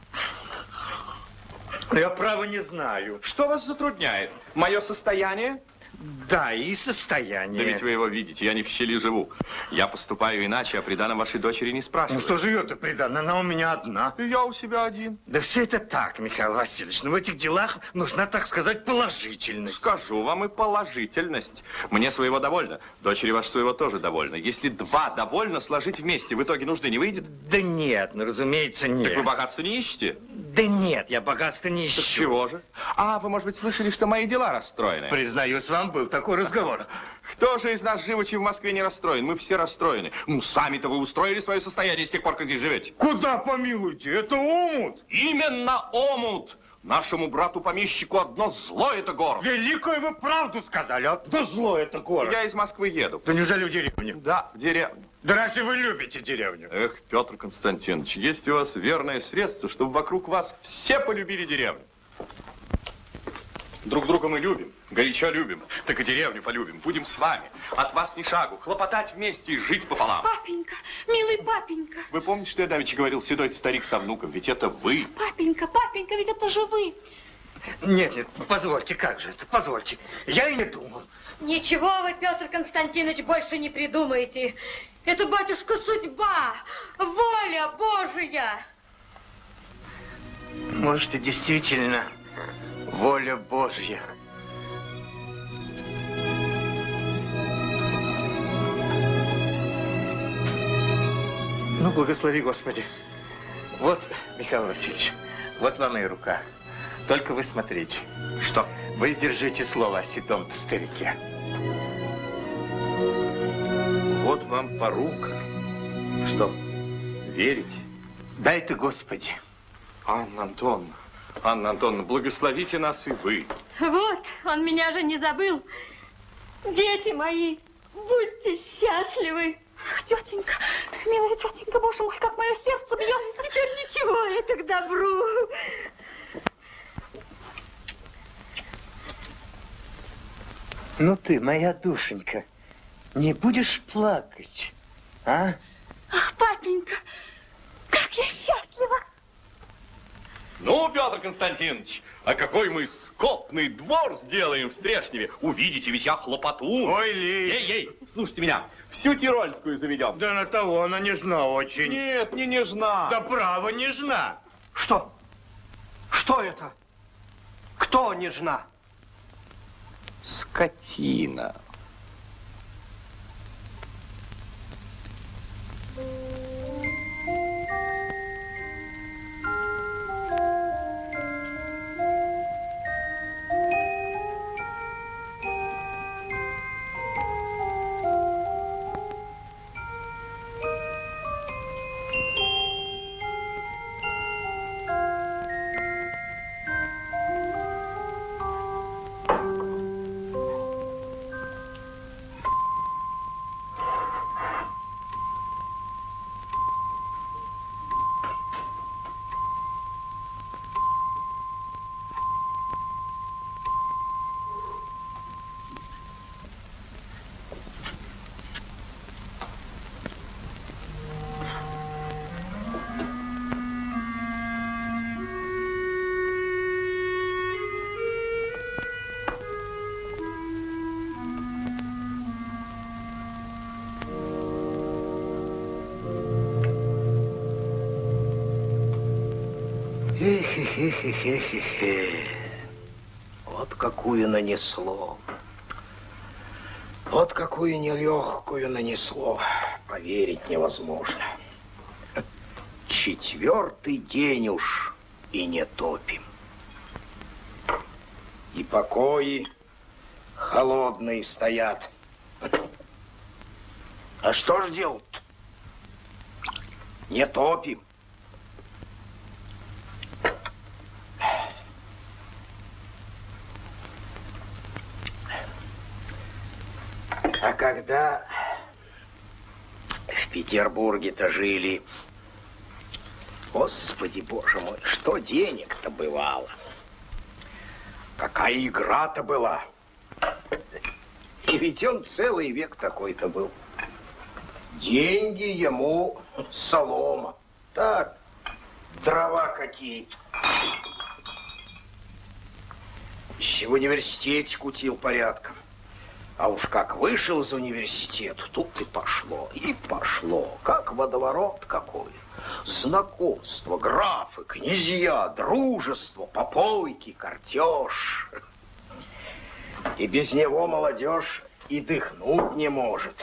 Я право не знаю. Что вас затрудняет? Мое состояние? Да, и состояние. Да ведь вы его видите, я не в щели живу. Я поступаю иначе, а приданом вашей дочери не спрашиваю. Ну что живет-то приданно? Она у меня одна. И я у себя один. Да все это так, Михаил Васильевич. Но в этих делах нужна, так сказать, положительность. Скажу вам и положительность. Мне своего довольно. Дочери вашей своего тоже довольно. Если два довольно, сложить вместе в итоге нужды не выйдет? Да нет, ну разумеется нет. Так вы богатства не ищете? Да нет, я богатства не ищу. Так чего же? А, вы, может быть, слышали, что мои дела расстроены? Признаюсь вам, был такой разговор. Кто же из нас, живучи в Москве, не расстроен? Мы все расстроены. Ну, сами-то вы устроили свое состояние с тех пор, как здесь живете. Куда, помилуйте? Это омут. Именно омут. Нашему брату-помещику одно зло это город. Великую вы правду сказали. Одно зло это город. Я из Москвы еду. Да неужели в деревню? Да, в деревню. Да разве вы любите деревню? Эх, Петр Константинович, есть у вас верное средство, чтобы вокруг вас все полюбили деревню. Друг друга мы любим, горячо любим, так и деревню полюбим. Будем с вами, от вас ни шагу, хлопотать вместе и жить пополам. Папенька, милый папенька. Вы помните, что я давеча говорил, седой старик со внуком? Ведь это вы. Папенька, папенька, ведь это же вы. Нет, нет, позвольте, как же это, позвольте. Я и не думал. Ничего вы, Петр Константинович, больше не придумаете. Это, батюшка, судьба, воля Божия. Может, и действительно воля Божья. Ну, благослови, Господи. Вот, Михаил Васильевич, вот вам и рука. Только вы смотрите. Что? Вы сдержите слово о седом старике. Вот вам порука. Что, верите? Дай ты, Господи. Анна Антоновна, Анна Антоновна, благословите нас и вы. Вот, он меня же не забыл. Дети мои, будьте счастливы. Ах, тетенька, милая тетенька, боже мой, как мое сердце бьется. Теперь ничего, это к добру. Ну ты, моя душенька, не будешь плакать, а? Ах, папенька, как я счастлива. Ну, Петр Константинович, а какой мы скотный двор сделаем в Стрешневе. Увидите, ведь я хлопотун. Ой, Лись. Ей, ей, слушайте меня, всю Тирольскую заведем. Да на того она нежна очень. Нет, не нежна. Да право, нежна. Что? Что это? Кто нежна? Скотина. Хе-хе-хе-хе-хе. Вот какую нанесло. Вот какую нелегкую нанесло. Поверить невозможно. Четвертый день уж и не топим. И покои холодные стоят. А что ж делать? Не топим. А когда в Петербурге-то жили, Господи, Боже мой, что денег-то бывало. Какая игра-то была. И ведь он целый век такой-то был. Деньги ему солома. Так, дрова какие. Еще в университете кутил порядком. А уж как вышел из университета, тут и пошло, и пошло. Как водоворот какой. Знакомство, графы, князья, дружество, попойки, картеж. И без него молодежь и дыхнуть не может.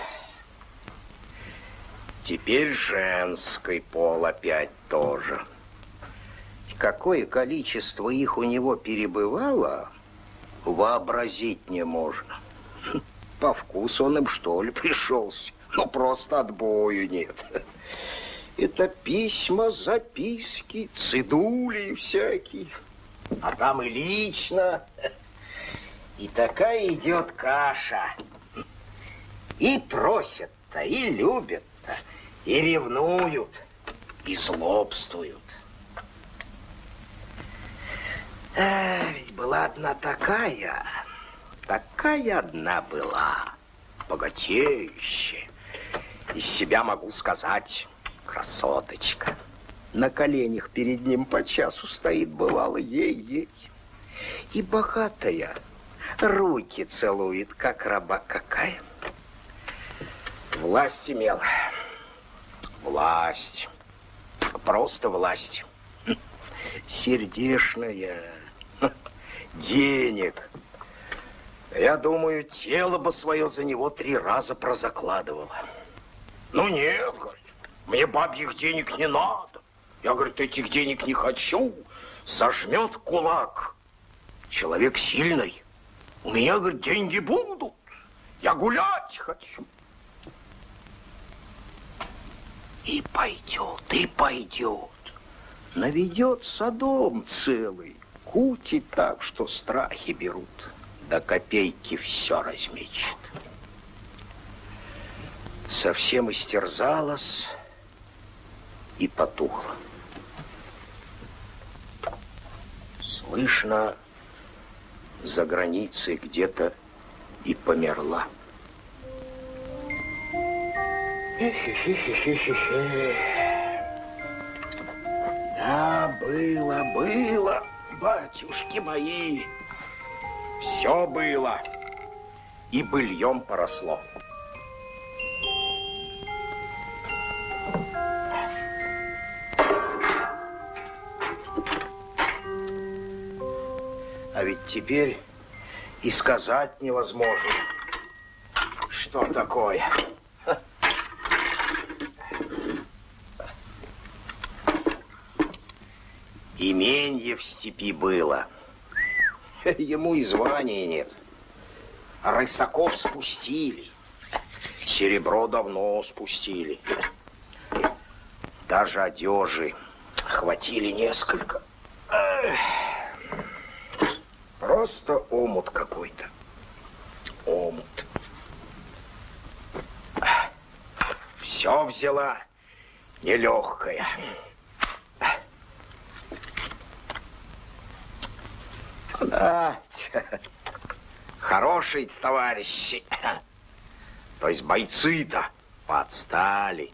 Теперь женский пол опять тоже. Какое количество их у него перебывало, вообразить не можно. По вкусу он им, что ли, пришелся? Ну, просто отбою нет. Это письма, записки, цедули всякие. А там и лично. И такая идет каша. И просят-то, и любят-то, и ревнуют, и злобствуют. А, ведь была одна такая, такая одна была, богатеющая. Из себя могу сказать, красоточка. На коленях перед ним по часу стоит, бывало, ей-ей. И богатая, руки целует, как раба какая. Власть имел. Власть. Просто власть. Сердешная. Денег. Я думаю, тело бы свое за него три раза прозакладывало. Ну нет, говорит, мне бабьих денег не надо. Я, говорит, этих денег не хочу. Сожмет кулак. Человек сильный. У меня, говорит, деньги будут. Я гулять хочу. И пойдет, и пойдет. Наведет садом целый. Кутит так, что страхи берут. До копейки все размечет. Совсем истерзалась и потухла. Слышно, за границей где-то и померла. Да, было, было, батюшки мои, все было, и быльем поросло. А ведь теперь и сказать невозможно, что такое. Именье в степи было. Ему и звания нет. Рысаков спустили. Серебро давно спустили. Даже одежи хватили несколько. Просто омут какой-то. Омут. Все взяла нелегкая. Да, хорошие товарищи, то есть бойцы-то подстали.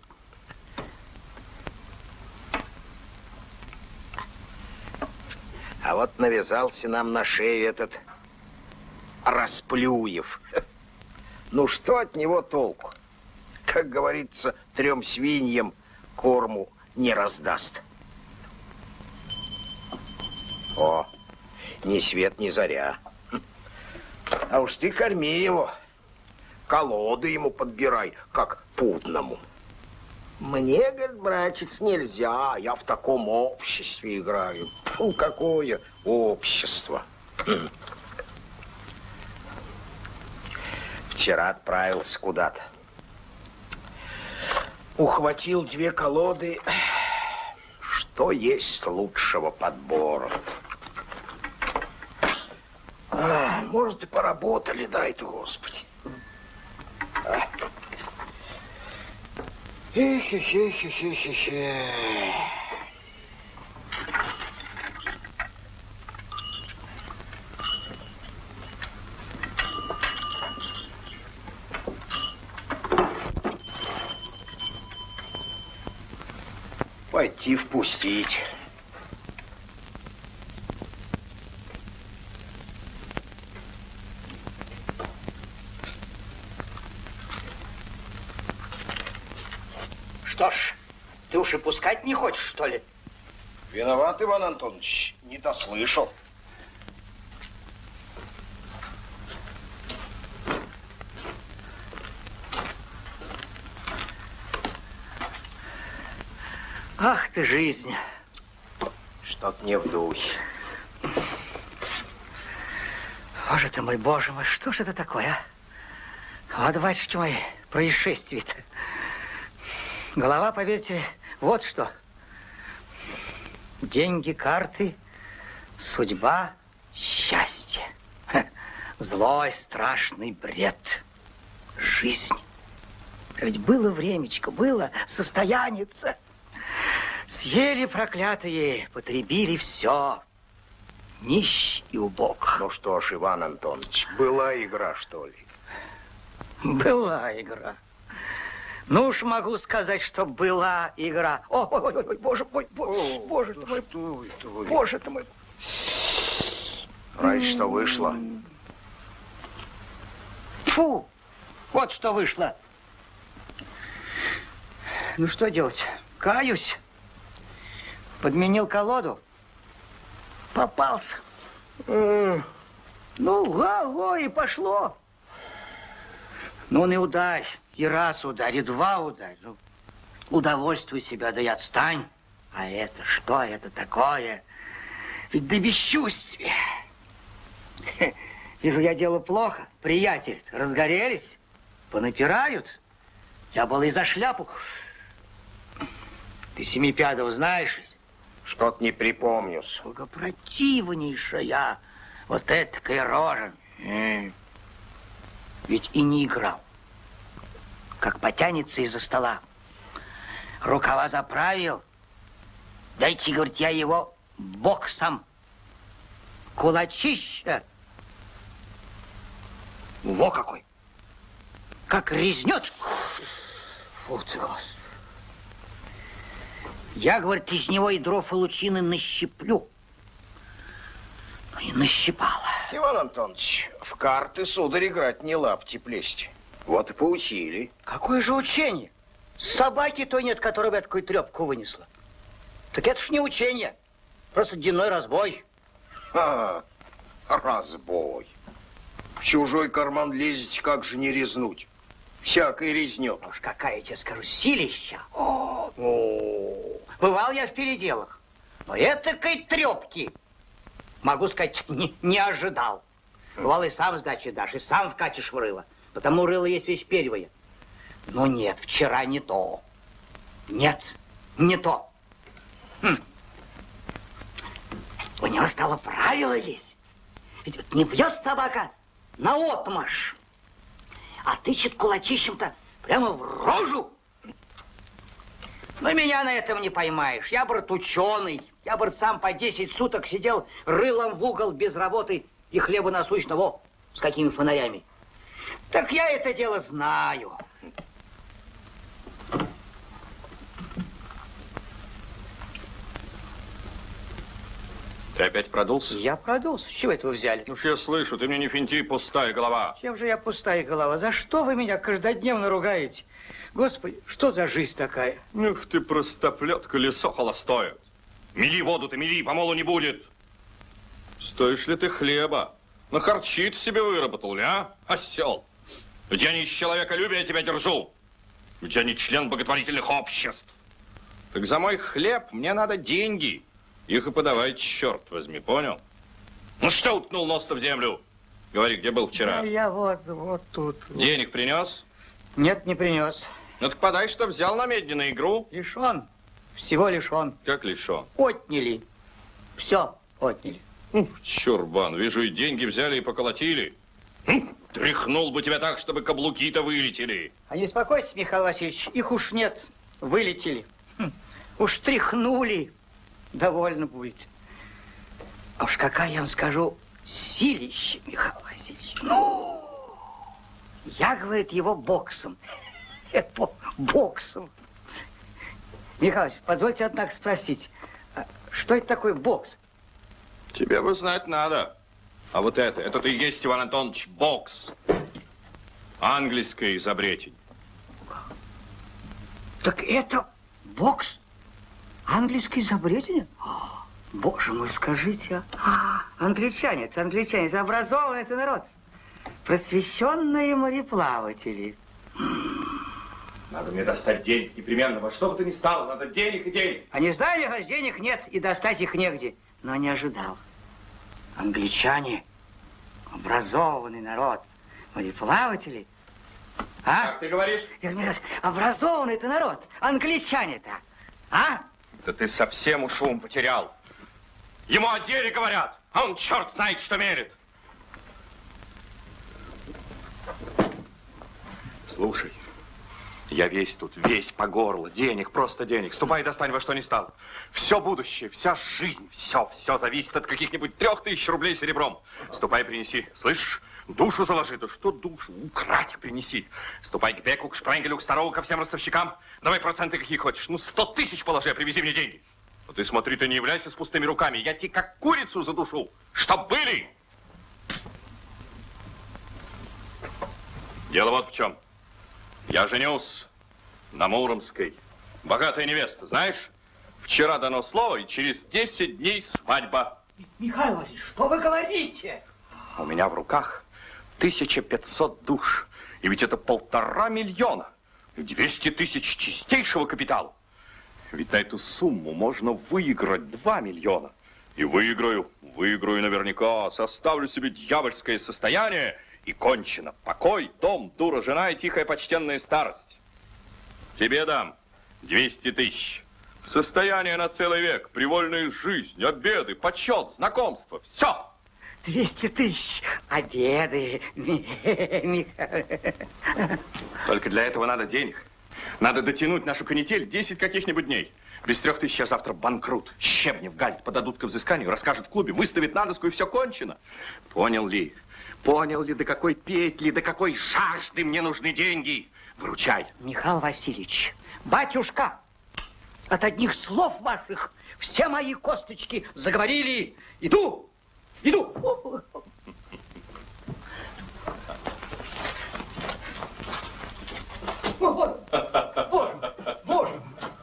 А вот навязался нам на шею этот Расплюев. Ну что от него толку? Как говорится, трем свиньям корму не раздаст. О! Ни свет, ни заря. А уж ты корми его. Колоды ему подбирай, как путному. Мне, говорит, братец, нельзя. Я в таком обществе играю. Ну, какое общество? Вчера отправился куда-то. Ухватил две колоды. Что есть лучшего подбора? А, может, и поработали, дай-то, Господи. А. Хе-хе-хе-хе-хе-хе. Идти впустить. Что ж, ты уж и пускать не хочешь, что ли? Виноват, Иван Антонович, не дослышал. Ах ты, жизнь. Что-то не в духе. Боже ты мой, боже мой, что ж это такое, а? Вот, батюшки мои, происшествие-то. Голова, поверьте, вот что. Деньги, карты, судьба, счастье. Ха. Злой, страшный бред. Жизнь. А ведь было времечко, было состояница. Съели проклятые, потребили все. Нищ и убог. Ну что ж, Иван Антонович, была игра, что ли? Была игра. Ну уж могу сказать, что была игра. О, ой, ой, ой, боже мой, боже, боже ты мой, что это вы? боже ты мой. Раньше что вышло? Фу, вот что вышло. Ну что делать? Каюсь. Подменил колоду. Попался. Ну, го-го, и пошло. Ну, и ударь. И раз ударь, и два ударь. Ну, удовольствуй себя, да и отстань. А это что это такое? Ведь до бесчувствия. Вижу, я дело плохо. Приятель, разгорелись, понапирают. Я был и за шляпу. Ты Семипядова знаешь? Что-то не припомню. Противнейшая. Вот этакая рожа. Ведь и не играл. Как потянется из-за стола. Рукава заправил. Дайте, говорит, я его боксом. Кулачища. Во какой. Как резнет. Фу ты, Господи. Я, говорит, из него и дров и лучины нащиплю. Ну и нащипала. Иван Антонович, в карты, сударь, играть не лапти плесть. Вот и поучили. Какое же учение? Собаки той нет, которая бы такую трепку вынесла. Так это ж не учение. Просто дневной разбой. А, разбой. В чужой карман лезете, как же не резнуть? Всякой резнет. Уж какая, я тебе скажу, силища. О, о, бывал я в переделах. Но этакой трепки, могу сказать, не, не ожидал. Бывал и сам сдачи дашь, и сам вкатишь в рыло. Потому рыло есть вещь первая. Но нет, вчера не то. Нет, не то. Хм. У него стало правило есть. Ведь вот не бьет собака наотмашь, а тычет кулачищем-то прямо в рожу. Но меня на этом не поймаешь. Я, брат, ученый. Я, брат, сам по десять суток сидел рылом в угол без работы и хлеба насущного с какими фонарями. Так я это дело знаю. Ты опять продулся? Я продулся. С чего это вы взяли? Ну, что я слышу, ты мне не финти, пустая голова. Чем же я пустая голова? За что вы меня каждодневно ругаете? Господи, что за жизнь такая? Ух ты, простоплет, колесо холостое. Мели воду ты, мели, помолу не будет. Стоишь ли ты хлеба? На харчи ты себе выработал, ли, а? Осел. Ведь я не из человеколюбия тебя держу. Ведь я не член благотворительных обществ. Так за мой хлеб мне надо деньги. Их и подавай, черт возьми, понял? Ну что уткнул нос-то в землю? Говори, где был вчера? А я вот, вот тут. Денег принес? Нет, не принес. Ну так подай, что взял на медне на игру. Лишен. Всего лишен. Как лишен? Отняли. Все отняли. Ух, чурбан, вижу, и деньги взяли и поколотили. Тряхнул бы тебя так, чтобы каблуки-то вылетели. А не успокойтесь, Михаил Васильевич, их уж нет. Вылетели. Хм. Уж тряхнули. Довольно будет. А уж какая, я вам скажу, силище, Михаил Васильевич. Ну, я, говорит, его боксом. Боксом. Михалыч, позвольте, однако, спросить, а что это такое бокс? Тебе бы знать надо. А вот это, это-то и есть, Иван Антонович, бокс. Английское изобретение. Так это бокс? Английское изобретение? Боже мой, скажите, а? Англичане, это англичане, это образованный это народ. Просвещенные мореплаватели. Надо мне достать денег непременно. Во что бы то ни стало, надо денег и денег. А не знаю, Михалыч, денег нет и достать их негде. Но не ожидал. Англичане, образованный народ, мореплаватели. А? Как ты говоришь? Игорь Михайлович, образованный это народ, англичане-то. А? Да ты совсем уж ум потерял. Ему о деле говорят, а он черт знает, что мерит. Слушай, я весь тут, весь по горло, денег, просто денег. Ступай и достань во что ни стало. Все будущее, вся жизнь, все, все зависит от каких-нибудь трех тысяч рублей серебром. Ступай и принеси, слышишь? Душу заложи. Да что душу? Украть принеси. Ступай к Беку, к Шпренгелю, к Старову, ко всем ростовщикам. Давай проценты какие хочешь. Ну, сто тысяч положи, а привези мне деньги. Но ты смотри, ты не являйся с пустыми руками. Я тебе как курицу задушу. Чтоб были. Дело вот в чем. Я женюсь на Муромской. Богатая невеста, знаешь? Вчера дано слово, и через десять дней свадьба. Михаил Васильевич, что вы говорите? У меня в руках тысяча пятьсот душ. И ведь это полтора миллиона. И двести тысяч чистейшего капитала. Ведь на эту сумму можно выиграть два миллиона. И выиграю, выиграю наверняка. Составлю себе дьявольское состояние. И кончено. Покой, дом, дура, жена и тихая почтенная старость. Тебе дам двести тысяч. Состояние на целый век, привольная жизнь, обеды, почет, знакомство. Все. двести тысяч. Обеды. Только для этого надо денег. Надо дотянуть нашу канитель десять каких-нибудь дней. Без трех тысяч я завтра банкрут. Щебни в галь подадут к взысканию, расскажут в клубе, выставят на доску, и все кончено. Понял ли? Понял ли, до какой петли, до какой жажды мне нужны деньги? Выручай. Михаил Васильевич, батюшка, от одних слов ваших все мои косточки заговорили. Иду, иду. Боже, боже, боже.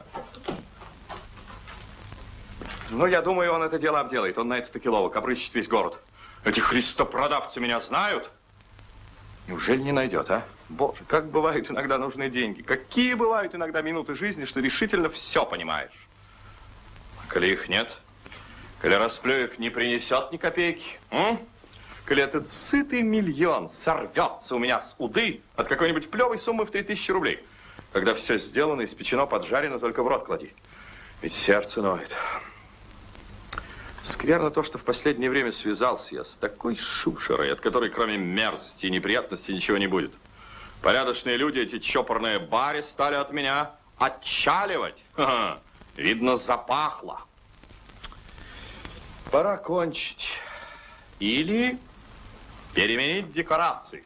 Ну, я думаю, он это дело обделает. Он на это таки ловок, обрыщет весь город. Эти христопродавцы меня знают. Неужели не найдет, а? Боже, как бывают иногда нужны деньги. Какие бывают иногда минуты жизни, что решительно все понимаешь. А коли их нет, коли Расплюев не принесет ни копейки, м? Коли этот сытый миллион сорвется у меня с уды от какой-нибудь плевой суммы в три тысячи рублей, когда все сделано, испечено, поджарено, только в рот клади. Ведь сердце ноет. Скверно то, что в последнее время связался я с такой шушерой, от которой кроме мерзости и неприятностей ничего не будет. Порядочные люди, эти чопорные бари, стали от меня отчаливать. Ха-ха. Видно, запахло. Пора кончить. Или переменить декорации.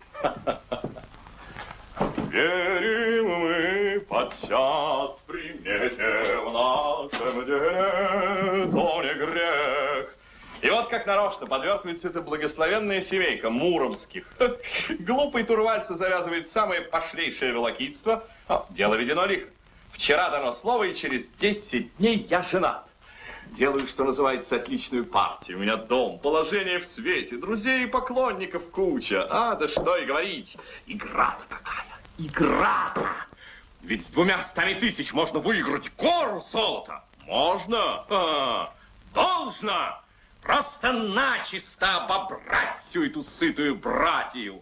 Верим мы подчас примете в нашем деле, то не грех. И вот как нарочно подвертывается эта благословенная семейка Муромских. Глупый Турвальцев завязывает самое пошлейшее волокитство. О, дело ведено лихо. Вчера дано слово, и через десять дней я женат. Делаю, что называется, отличную партию. У меня дом, положение в свете, друзей и поклонников куча. А, да что и говорить. Игра-то какая. Игра-то. Ведь с двумя стами тысяч можно выиграть гору золота. Можно. А, должно. Просто начисто обобрать всю эту сытую братью.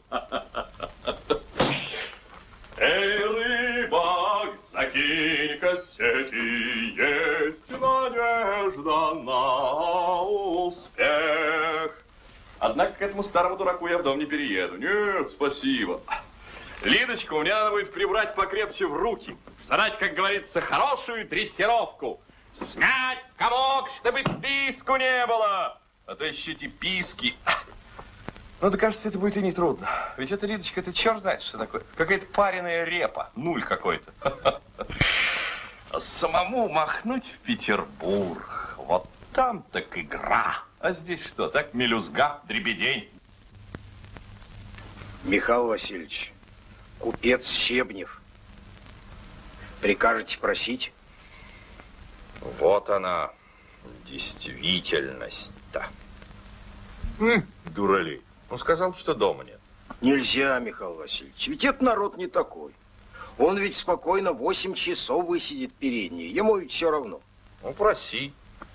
Эй, рыбак, закинь-ка сети, есть надежда на успех. Однако к этому старому дураку я в дом не перееду. Нет, спасибо. Лидочка, мне надо будет прибрать покрепче в руки. Задать, как говорится, хорошую дрессировку. Смять комок, чтобы писку не было. А то еще эти писки. Ну, да кажется, это будет и нетрудно. Ведь эта Лидочка, это черт знает, что такое. Какая-то пареная репа. Нуль какой-то. Самому махнуть в Петербург. Вот там так игра. А здесь что, так мелюзга, дребедень. Михаил Васильевич, купец Щебнев. Прикажете просить? Вот она, действительность-то. Хм, дуралей. Он сказал, что дома нет. Нельзя, Михаил Васильевич, ведь это народ не такой. Он ведь спокойно восемь часов высидит передние. Ему ведь все равно. Ну, проси.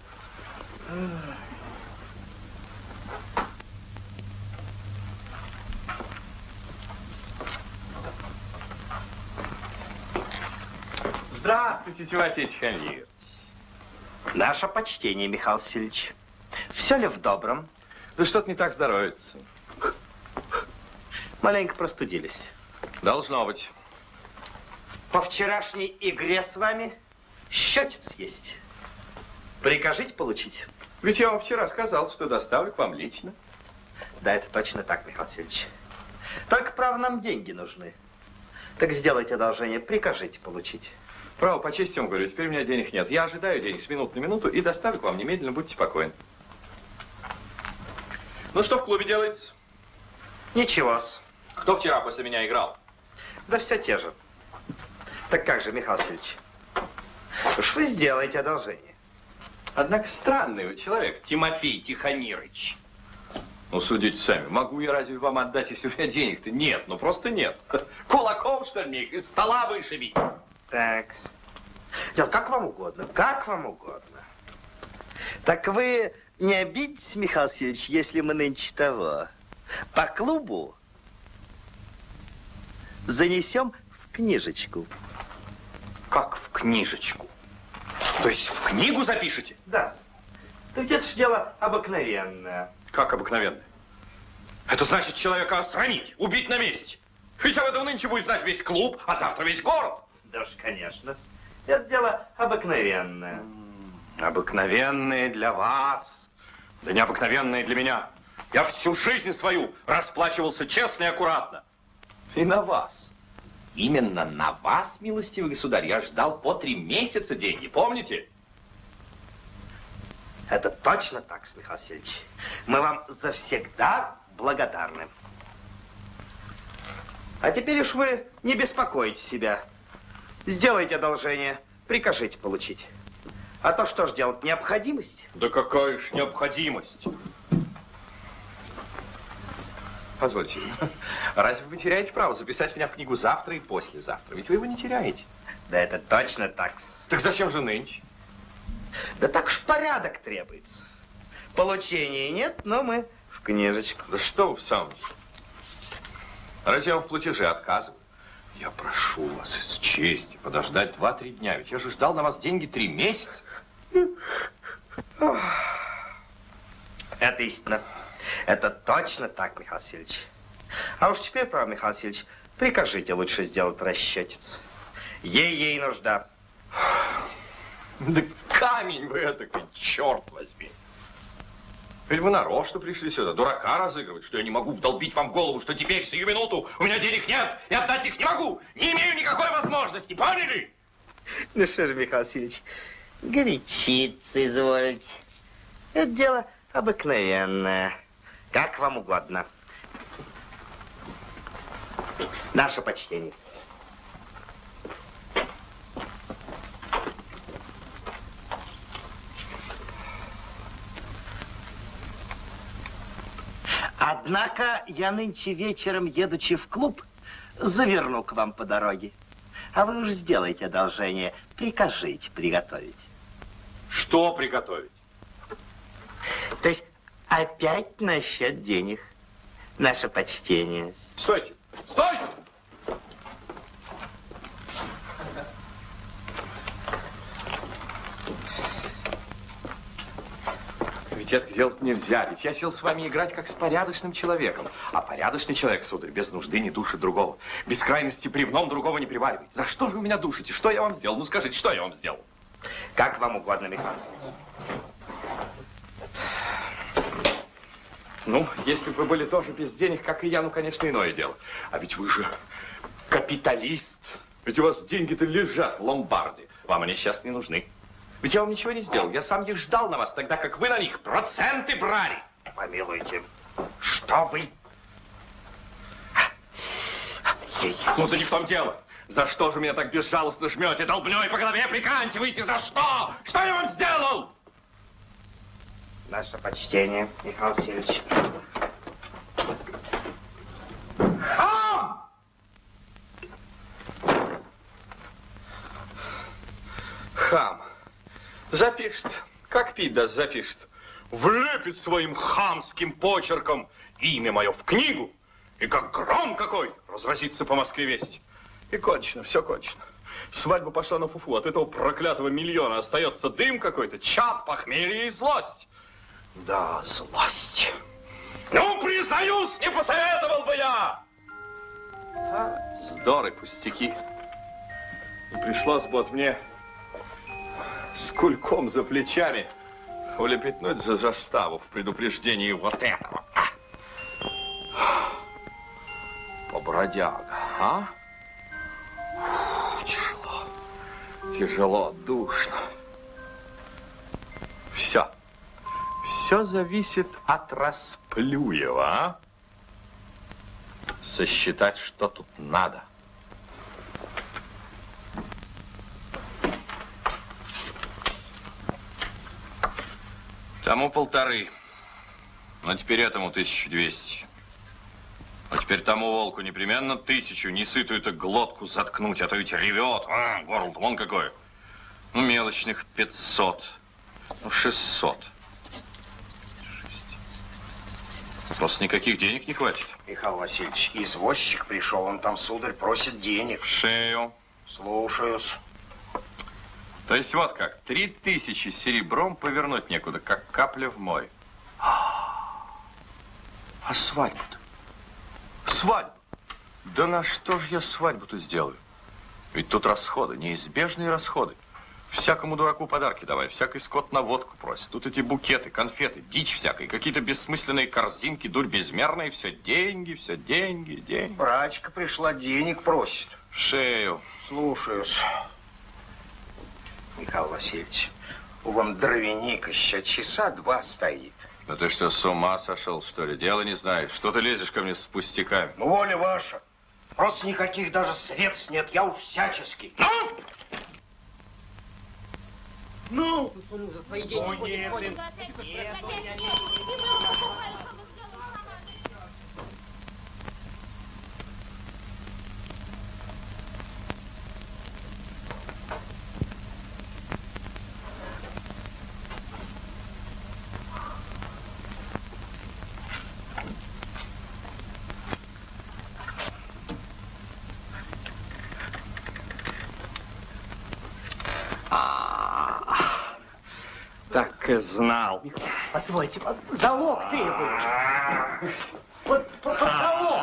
Здравствуйте, Тимофей Тихомирович. Наше почтение, Михаил Васильевич. Все ли в добром? Да что-то не так здоровится. Маленько простудились. Должно быть. По вчерашней игре с вами счетец есть. Прикажите получить. Ведь я вам вчера сказал, что доставлю к вам лично. Да, это точно так, Михаил Васильевич. Только, право, нам деньги нужны. Так сделайте одолжение, прикажите получить. Право, по чести вам говорю, теперь у меня денег нет. Я ожидаю денег с минуты на минуту и доставлю к вам немедленно, будьте покойны. Ну, что в клубе делается? Ничего-с. Кто вчера после меня играл? Да все те же. Так как же, Михаил Васильевич? Уж вы сделаете одолжение. Однако странный вы человек, Тимофей Тихомирович. Ну, судите сами, могу я разве вам отдать, если у меня денег-то нет? Ну, просто нет. Кулаком, что ли, мне их из стола вышибить? Так. Нет, как вам угодно, как вам угодно. Так вы не обидитесь, Михаил Васильевич, если мы нынче того по клубу занесем в книжечку. Как в книжечку? То есть в книгу запишете? Да. Так это ж дело обыкновенное. Как обыкновенное? Это значит человека осрамить, убить на месте. Ведь об этом нынче будет знать весь клуб, а завтра весь город. Да уж, конечно. Это дело обыкновенное. Обыкновенное для вас, да необыкновенное для меня. Я всю жизнь свою расплачивался честно и аккуратно. И на вас. Именно на вас, милостивый государь, я ждал по три месяца деньги, помните? Это точно так, Михаил Васильевич. Мы вам завсегда благодарны. А теперь уж вы не беспокойте себя. Сделайте одолжение, прикажите получить. А то что ж делать, необходимость? Да какая ж необходимость? Позвольте, разве вы теряете право записать меня в книгу завтра и послезавтра? Ведь вы его не теряете. Да это точно так. Так зачем же нынче? Да так уж порядок требуется. Получения нет, но мы в книжечку. Да что вы в самом деле? Разве я вам в платеже отказываю? Я прошу вас из чести подождать два-три дня. Ведь я же ждал на вас деньги три месяца. Это истина. Это точно так, Михаил Васильевич. А уж теперь, право, Михаил Васильевич, прикажите лучше сделать расчетец. Ей-ей нужда. Да камень вы этакой, черт возьми. Ведь вы нарочно пришли сюда, дурака разыгрывать, что я не могу вдолбить вам в голову, что теперь, сию минуту, у меня денег нет, и отдать их не могу. Не имею никакой возможности, поняли? Ну что же, Михаил Васильевич, горячиться извольте. Это дело обыкновенное. Как вам угодно. Наше почтение. Однако я нынче вечером, едучи в клуб, заверну к вам по дороге. А вы уж сделайте одолжение, прикажите приготовить. Что приготовить? То есть опять насчет денег. Наше почтение. Стойте! Стойте! Ведь это делать нельзя, ведь я сел с вами играть как с порядочным человеком. А порядочный человек, сударь, без нужды не душит другого. Без крайности бревном другого не приваривает. За что же вы меня душите? Что я вам сделал? Ну скажите, что я вам сделал? Как вам угодно, Михаил. Ну, если бы вы были тоже без денег, как и я, ну, конечно, иное дело. А ведь вы же капиталист. Ведь у вас деньги-то лежат в ломбарде. Вам они сейчас не нужны. Ведь я вам ничего не сделал. Я сам их ждал на вас, тогда как вы на них проценты брали. Помилуйте, что вы? Ну, да не в том дело. За что же меня так безжалостно жмете, долбнёй по голове приканчиваете? За что? Что я вам сделал? Наше почтение, Михаил Васильевич. Хам! Хам. Запишет. Как пить даст, запишет. Влепит своим хамским почерком имя мое в книгу. И как гром какой разразится по Москве весть. И кончено, все кончено. Свадьба пошла на фуфу. От этого проклятого миллиона остается дым какой-то, чад, похмелье и злость. Да, злость. Ну, признаюсь, не посоветовал бы я. А, вздоры, пустяки. И пришлось бы вот мне с кульком за плечами улепетнуть за заставу в предупреждении вот этого. Побродяга, а? Фу, тяжело, тяжело, душно. Все, все зависит от Расплюева, а? Сосчитать, что тут надо. Тому полторы, но теперь этому тысячу двести. А теперь тому волку непременно тысячу, несытую-то глотку заткнуть, а то ведь ревет. А, горло-то вон какое. Ну, мелочных пятьсот, ну, шестьсот. Просто никаких денег не хватит. Михаил Васильевич, извозчик пришел, он там, сударь, просит денег. В шею. Слушаюсь. То есть вот как, три тысячи серебром повернуть некуда, как капля в море. А свадьбу-то? Свадьбу? Да на что ж я свадьбу-то сделаю? Ведь тут расходы, неизбежные расходы. Всякому дураку подарки давай, всякий скот на водку просит. Тут эти букеты, конфеты, дичь всякая, какие-то бессмысленные корзинки, дурь безмерная, все деньги, все деньги, деньги. Брачка пришла, денег просит. В шею. Слушаюсь. Михаил Васильевич, у вам дровяник еще часа два стоит. Да ты что, с ума сошел, что ли? Дело не знаешь. Что ты лезешь ко мне с пустяками? Ну, воля ваша. Просто никаких даже средств нет. Я уж всячески. Ну! Ну! Посмотрю за твои деньги. Ну, нет, блин. Нет, у меня нет. Так и знал. Позвольте, залог требуешь. Вот под залог.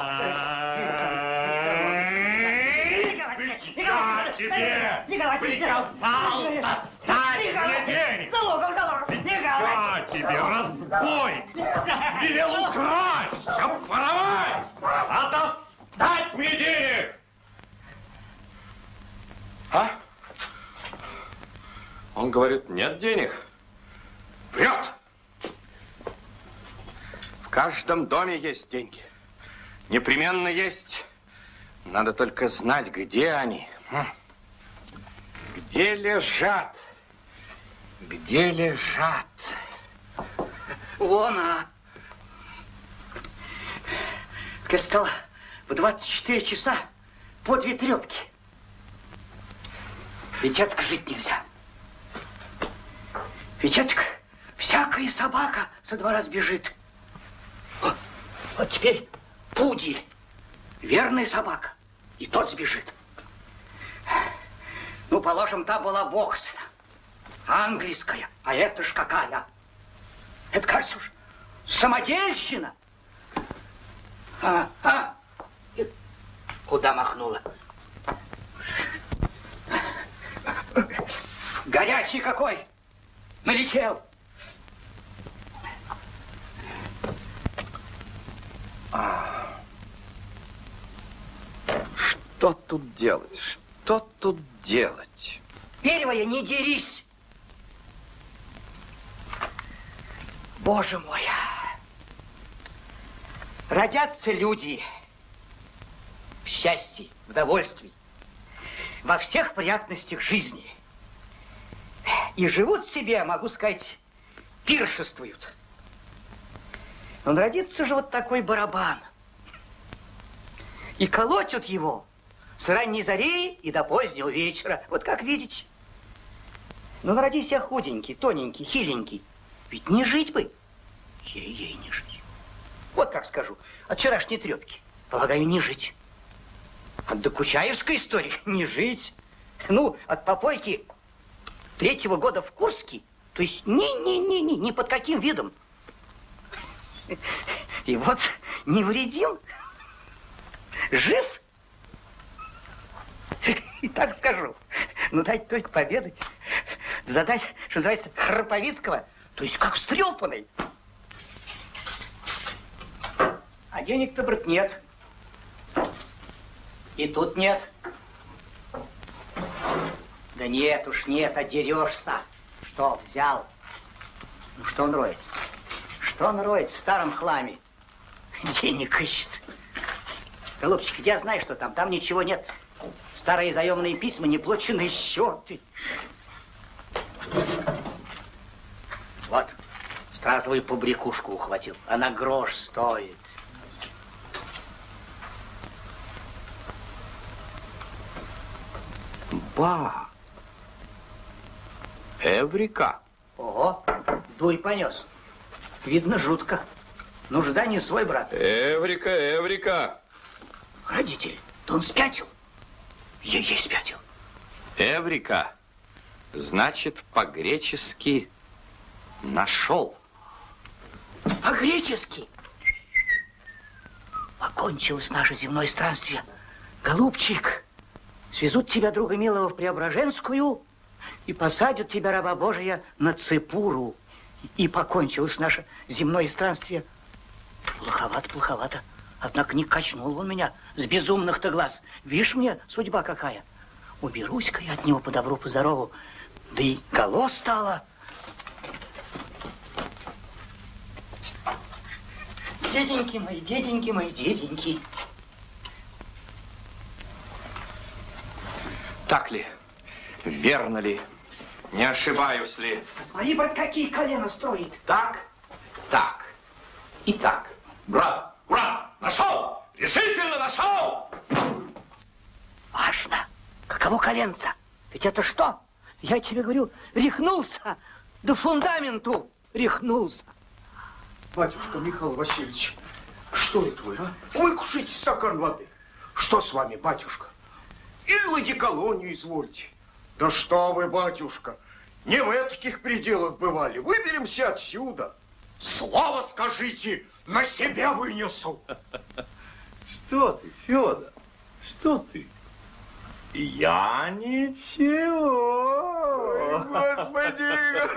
Я тебе приказал достать мне денег. Залогом, залогом. Я тебе, разбой, велел украсть, обворовать, а достать мне денег. А? Он говорит, нет денег. Врет! В каждом доме есть деньги. Непременно есть. Надо только знать, где они. Где лежат? Где лежат? Вон, а. Сказала, в двадцать четыре часа по две трепки. Ведь это жить нельзя. Ведь это всякая собака со двора сбежит. Вот, вот теперь пудель, верная собака, и тот сбежит. Ну, положим, та была бокс, английская, а это ж какая? Это, кажется, уж самодельщина. А, а, и куда махнула? Горячий какой! Налетел! Что тут делать? что тут делать? Первое, не дерись. Боже мой. Родятся люди в счастье, в довольстве, во всех приятностях жизни. И живут себе, могу сказать, пиршествуют. Но родится же вот такой барабан. И колотят его с ранней зари и до позднего вечера. Вот как видите. Ну, родись я худенький, тоненький, хиленький. Ведь не жить бы. Ей-ей не жить. Вот как скажу. От вчерашней трепки. Полагаю, не жить. От докучаевской истории не жить. Ну, от попойки третьего года в Курске. То есть ни-ни-ни-ни, ни под каким видом. И вот невредим. Жив? И так скажу. Ну, дать только поведать. Задать, что называется, Храповицкого, то есть как встрепанный. А денег-то, брат, нет. И тут нет. Да нет уж, нет, одерешься. Что взял? Ну, что он роется? Что он роется в старом хламе? Денег ищет. Голубчик, я знаю, что там. Там ничего нет. Старые заемные письма, неплаченные счеты. Вот, стразовую побрякушку ухватил. Она грош стоит. Ба! Эврика! Ого, дурь понес. Видно, жутко. Нужда не свой, брат. Эврика, Эврика! Родитель, да он спятил. Ей-ей спятил. Эврика, значит, по-гречески нашел. По-гречески? Окончилось наше земное странствие. Голубчик, свезут тебя, друга милого, в Преображенскую и посадят тебя, раба Божия, на цепуру. И покончилось наше земное странствие. Плоховато, плоховато. Однако не качнул он меня с безумных-то глаз. Видишь мне, судьба какая. Уберусь-ка я от него по добру, по здорову. Да и голос стало. Деденьки мои, деденьки мои, деденьки. Так ли? Верно ли? Не ошибаюсь ли? Смотри, брат, какие колена строит. Так, так и так. Брат, брат, нашел! Решительно нашел! Важно. Каково коленца? Ведь это что? Я тебе говорю, рехнулся. До фундаменту рехнулся. Батюшка Михаил Васильевич, что это вы, а? Выкушайте стакан воды. Что с вами, батюшка? Или вы деколонию извольте? Да что вы, батюшка, не в этих пределах бывали. Выберемся отсюда. Слово скажите, на себя вынесу. Что ты, Федор? Что ты? Я ничего. Ой, Господи,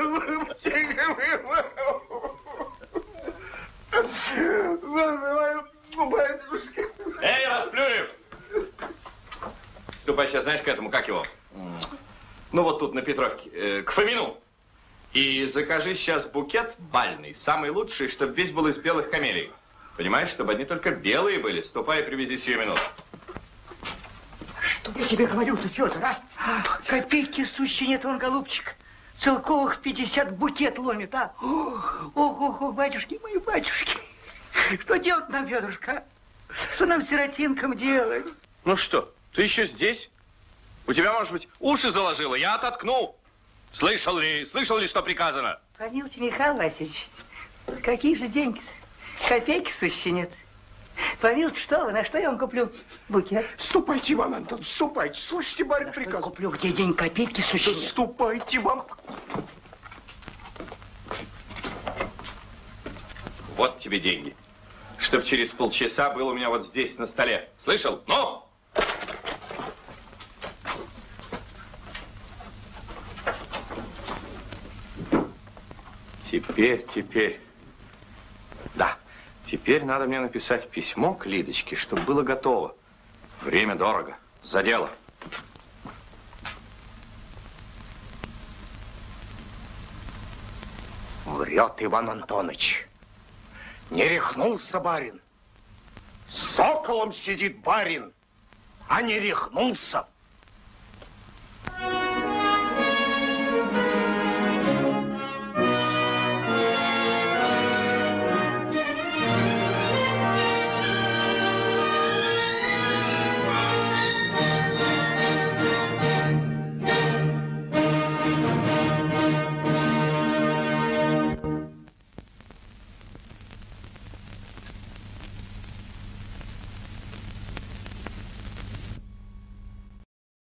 батюшка. Эй, Расплюев! Ступай сейчас, знаешь, к этому, как его? Ну, вот тут, на Петровке, э, к Фомину. И закажи сейчас букет бальный, самый лучший, чтобы весь был из белых камелий. Понимаешь, чтобы одни только белые были. Ступай и привези сию минуту. Что я тебе говорю-то, Федор, а? Копейки сущие нет, он, голубчик. Целковых пятьдесят букет ломит, а? Ох-ох-ох, батюшки мои, батюшки. Что делать нам, Федорушка? Что нам, сиротинкам, делать? Ну что, ты еще здесь? У тебя, может быть, уши заложило? Я ототкну. Слышал ли, слышал ли, что приказано? Помилуйте, Михаил Васильевич, какие же деньги-то? Копейки сущие нет. Помилуйте, что вы, на что я вам куплю букет? Ступайте, Иван Антон, ступайте. Слушайте, барин приказ. Куплю, где день копейки сущие нет. Ступайте вам. Вот тебе деньги. Чтоб через полчаса был у меня вот здесь, на столе. Слышал? Ну! Теперь, теперь. Да, теперь надо мне написать письмо к Лидочке, чтобы было готово. Время дорого. За дело. Пьет Иван Антонович. Не рехнулся барин. С соколом сидит барин, а не рехнулся.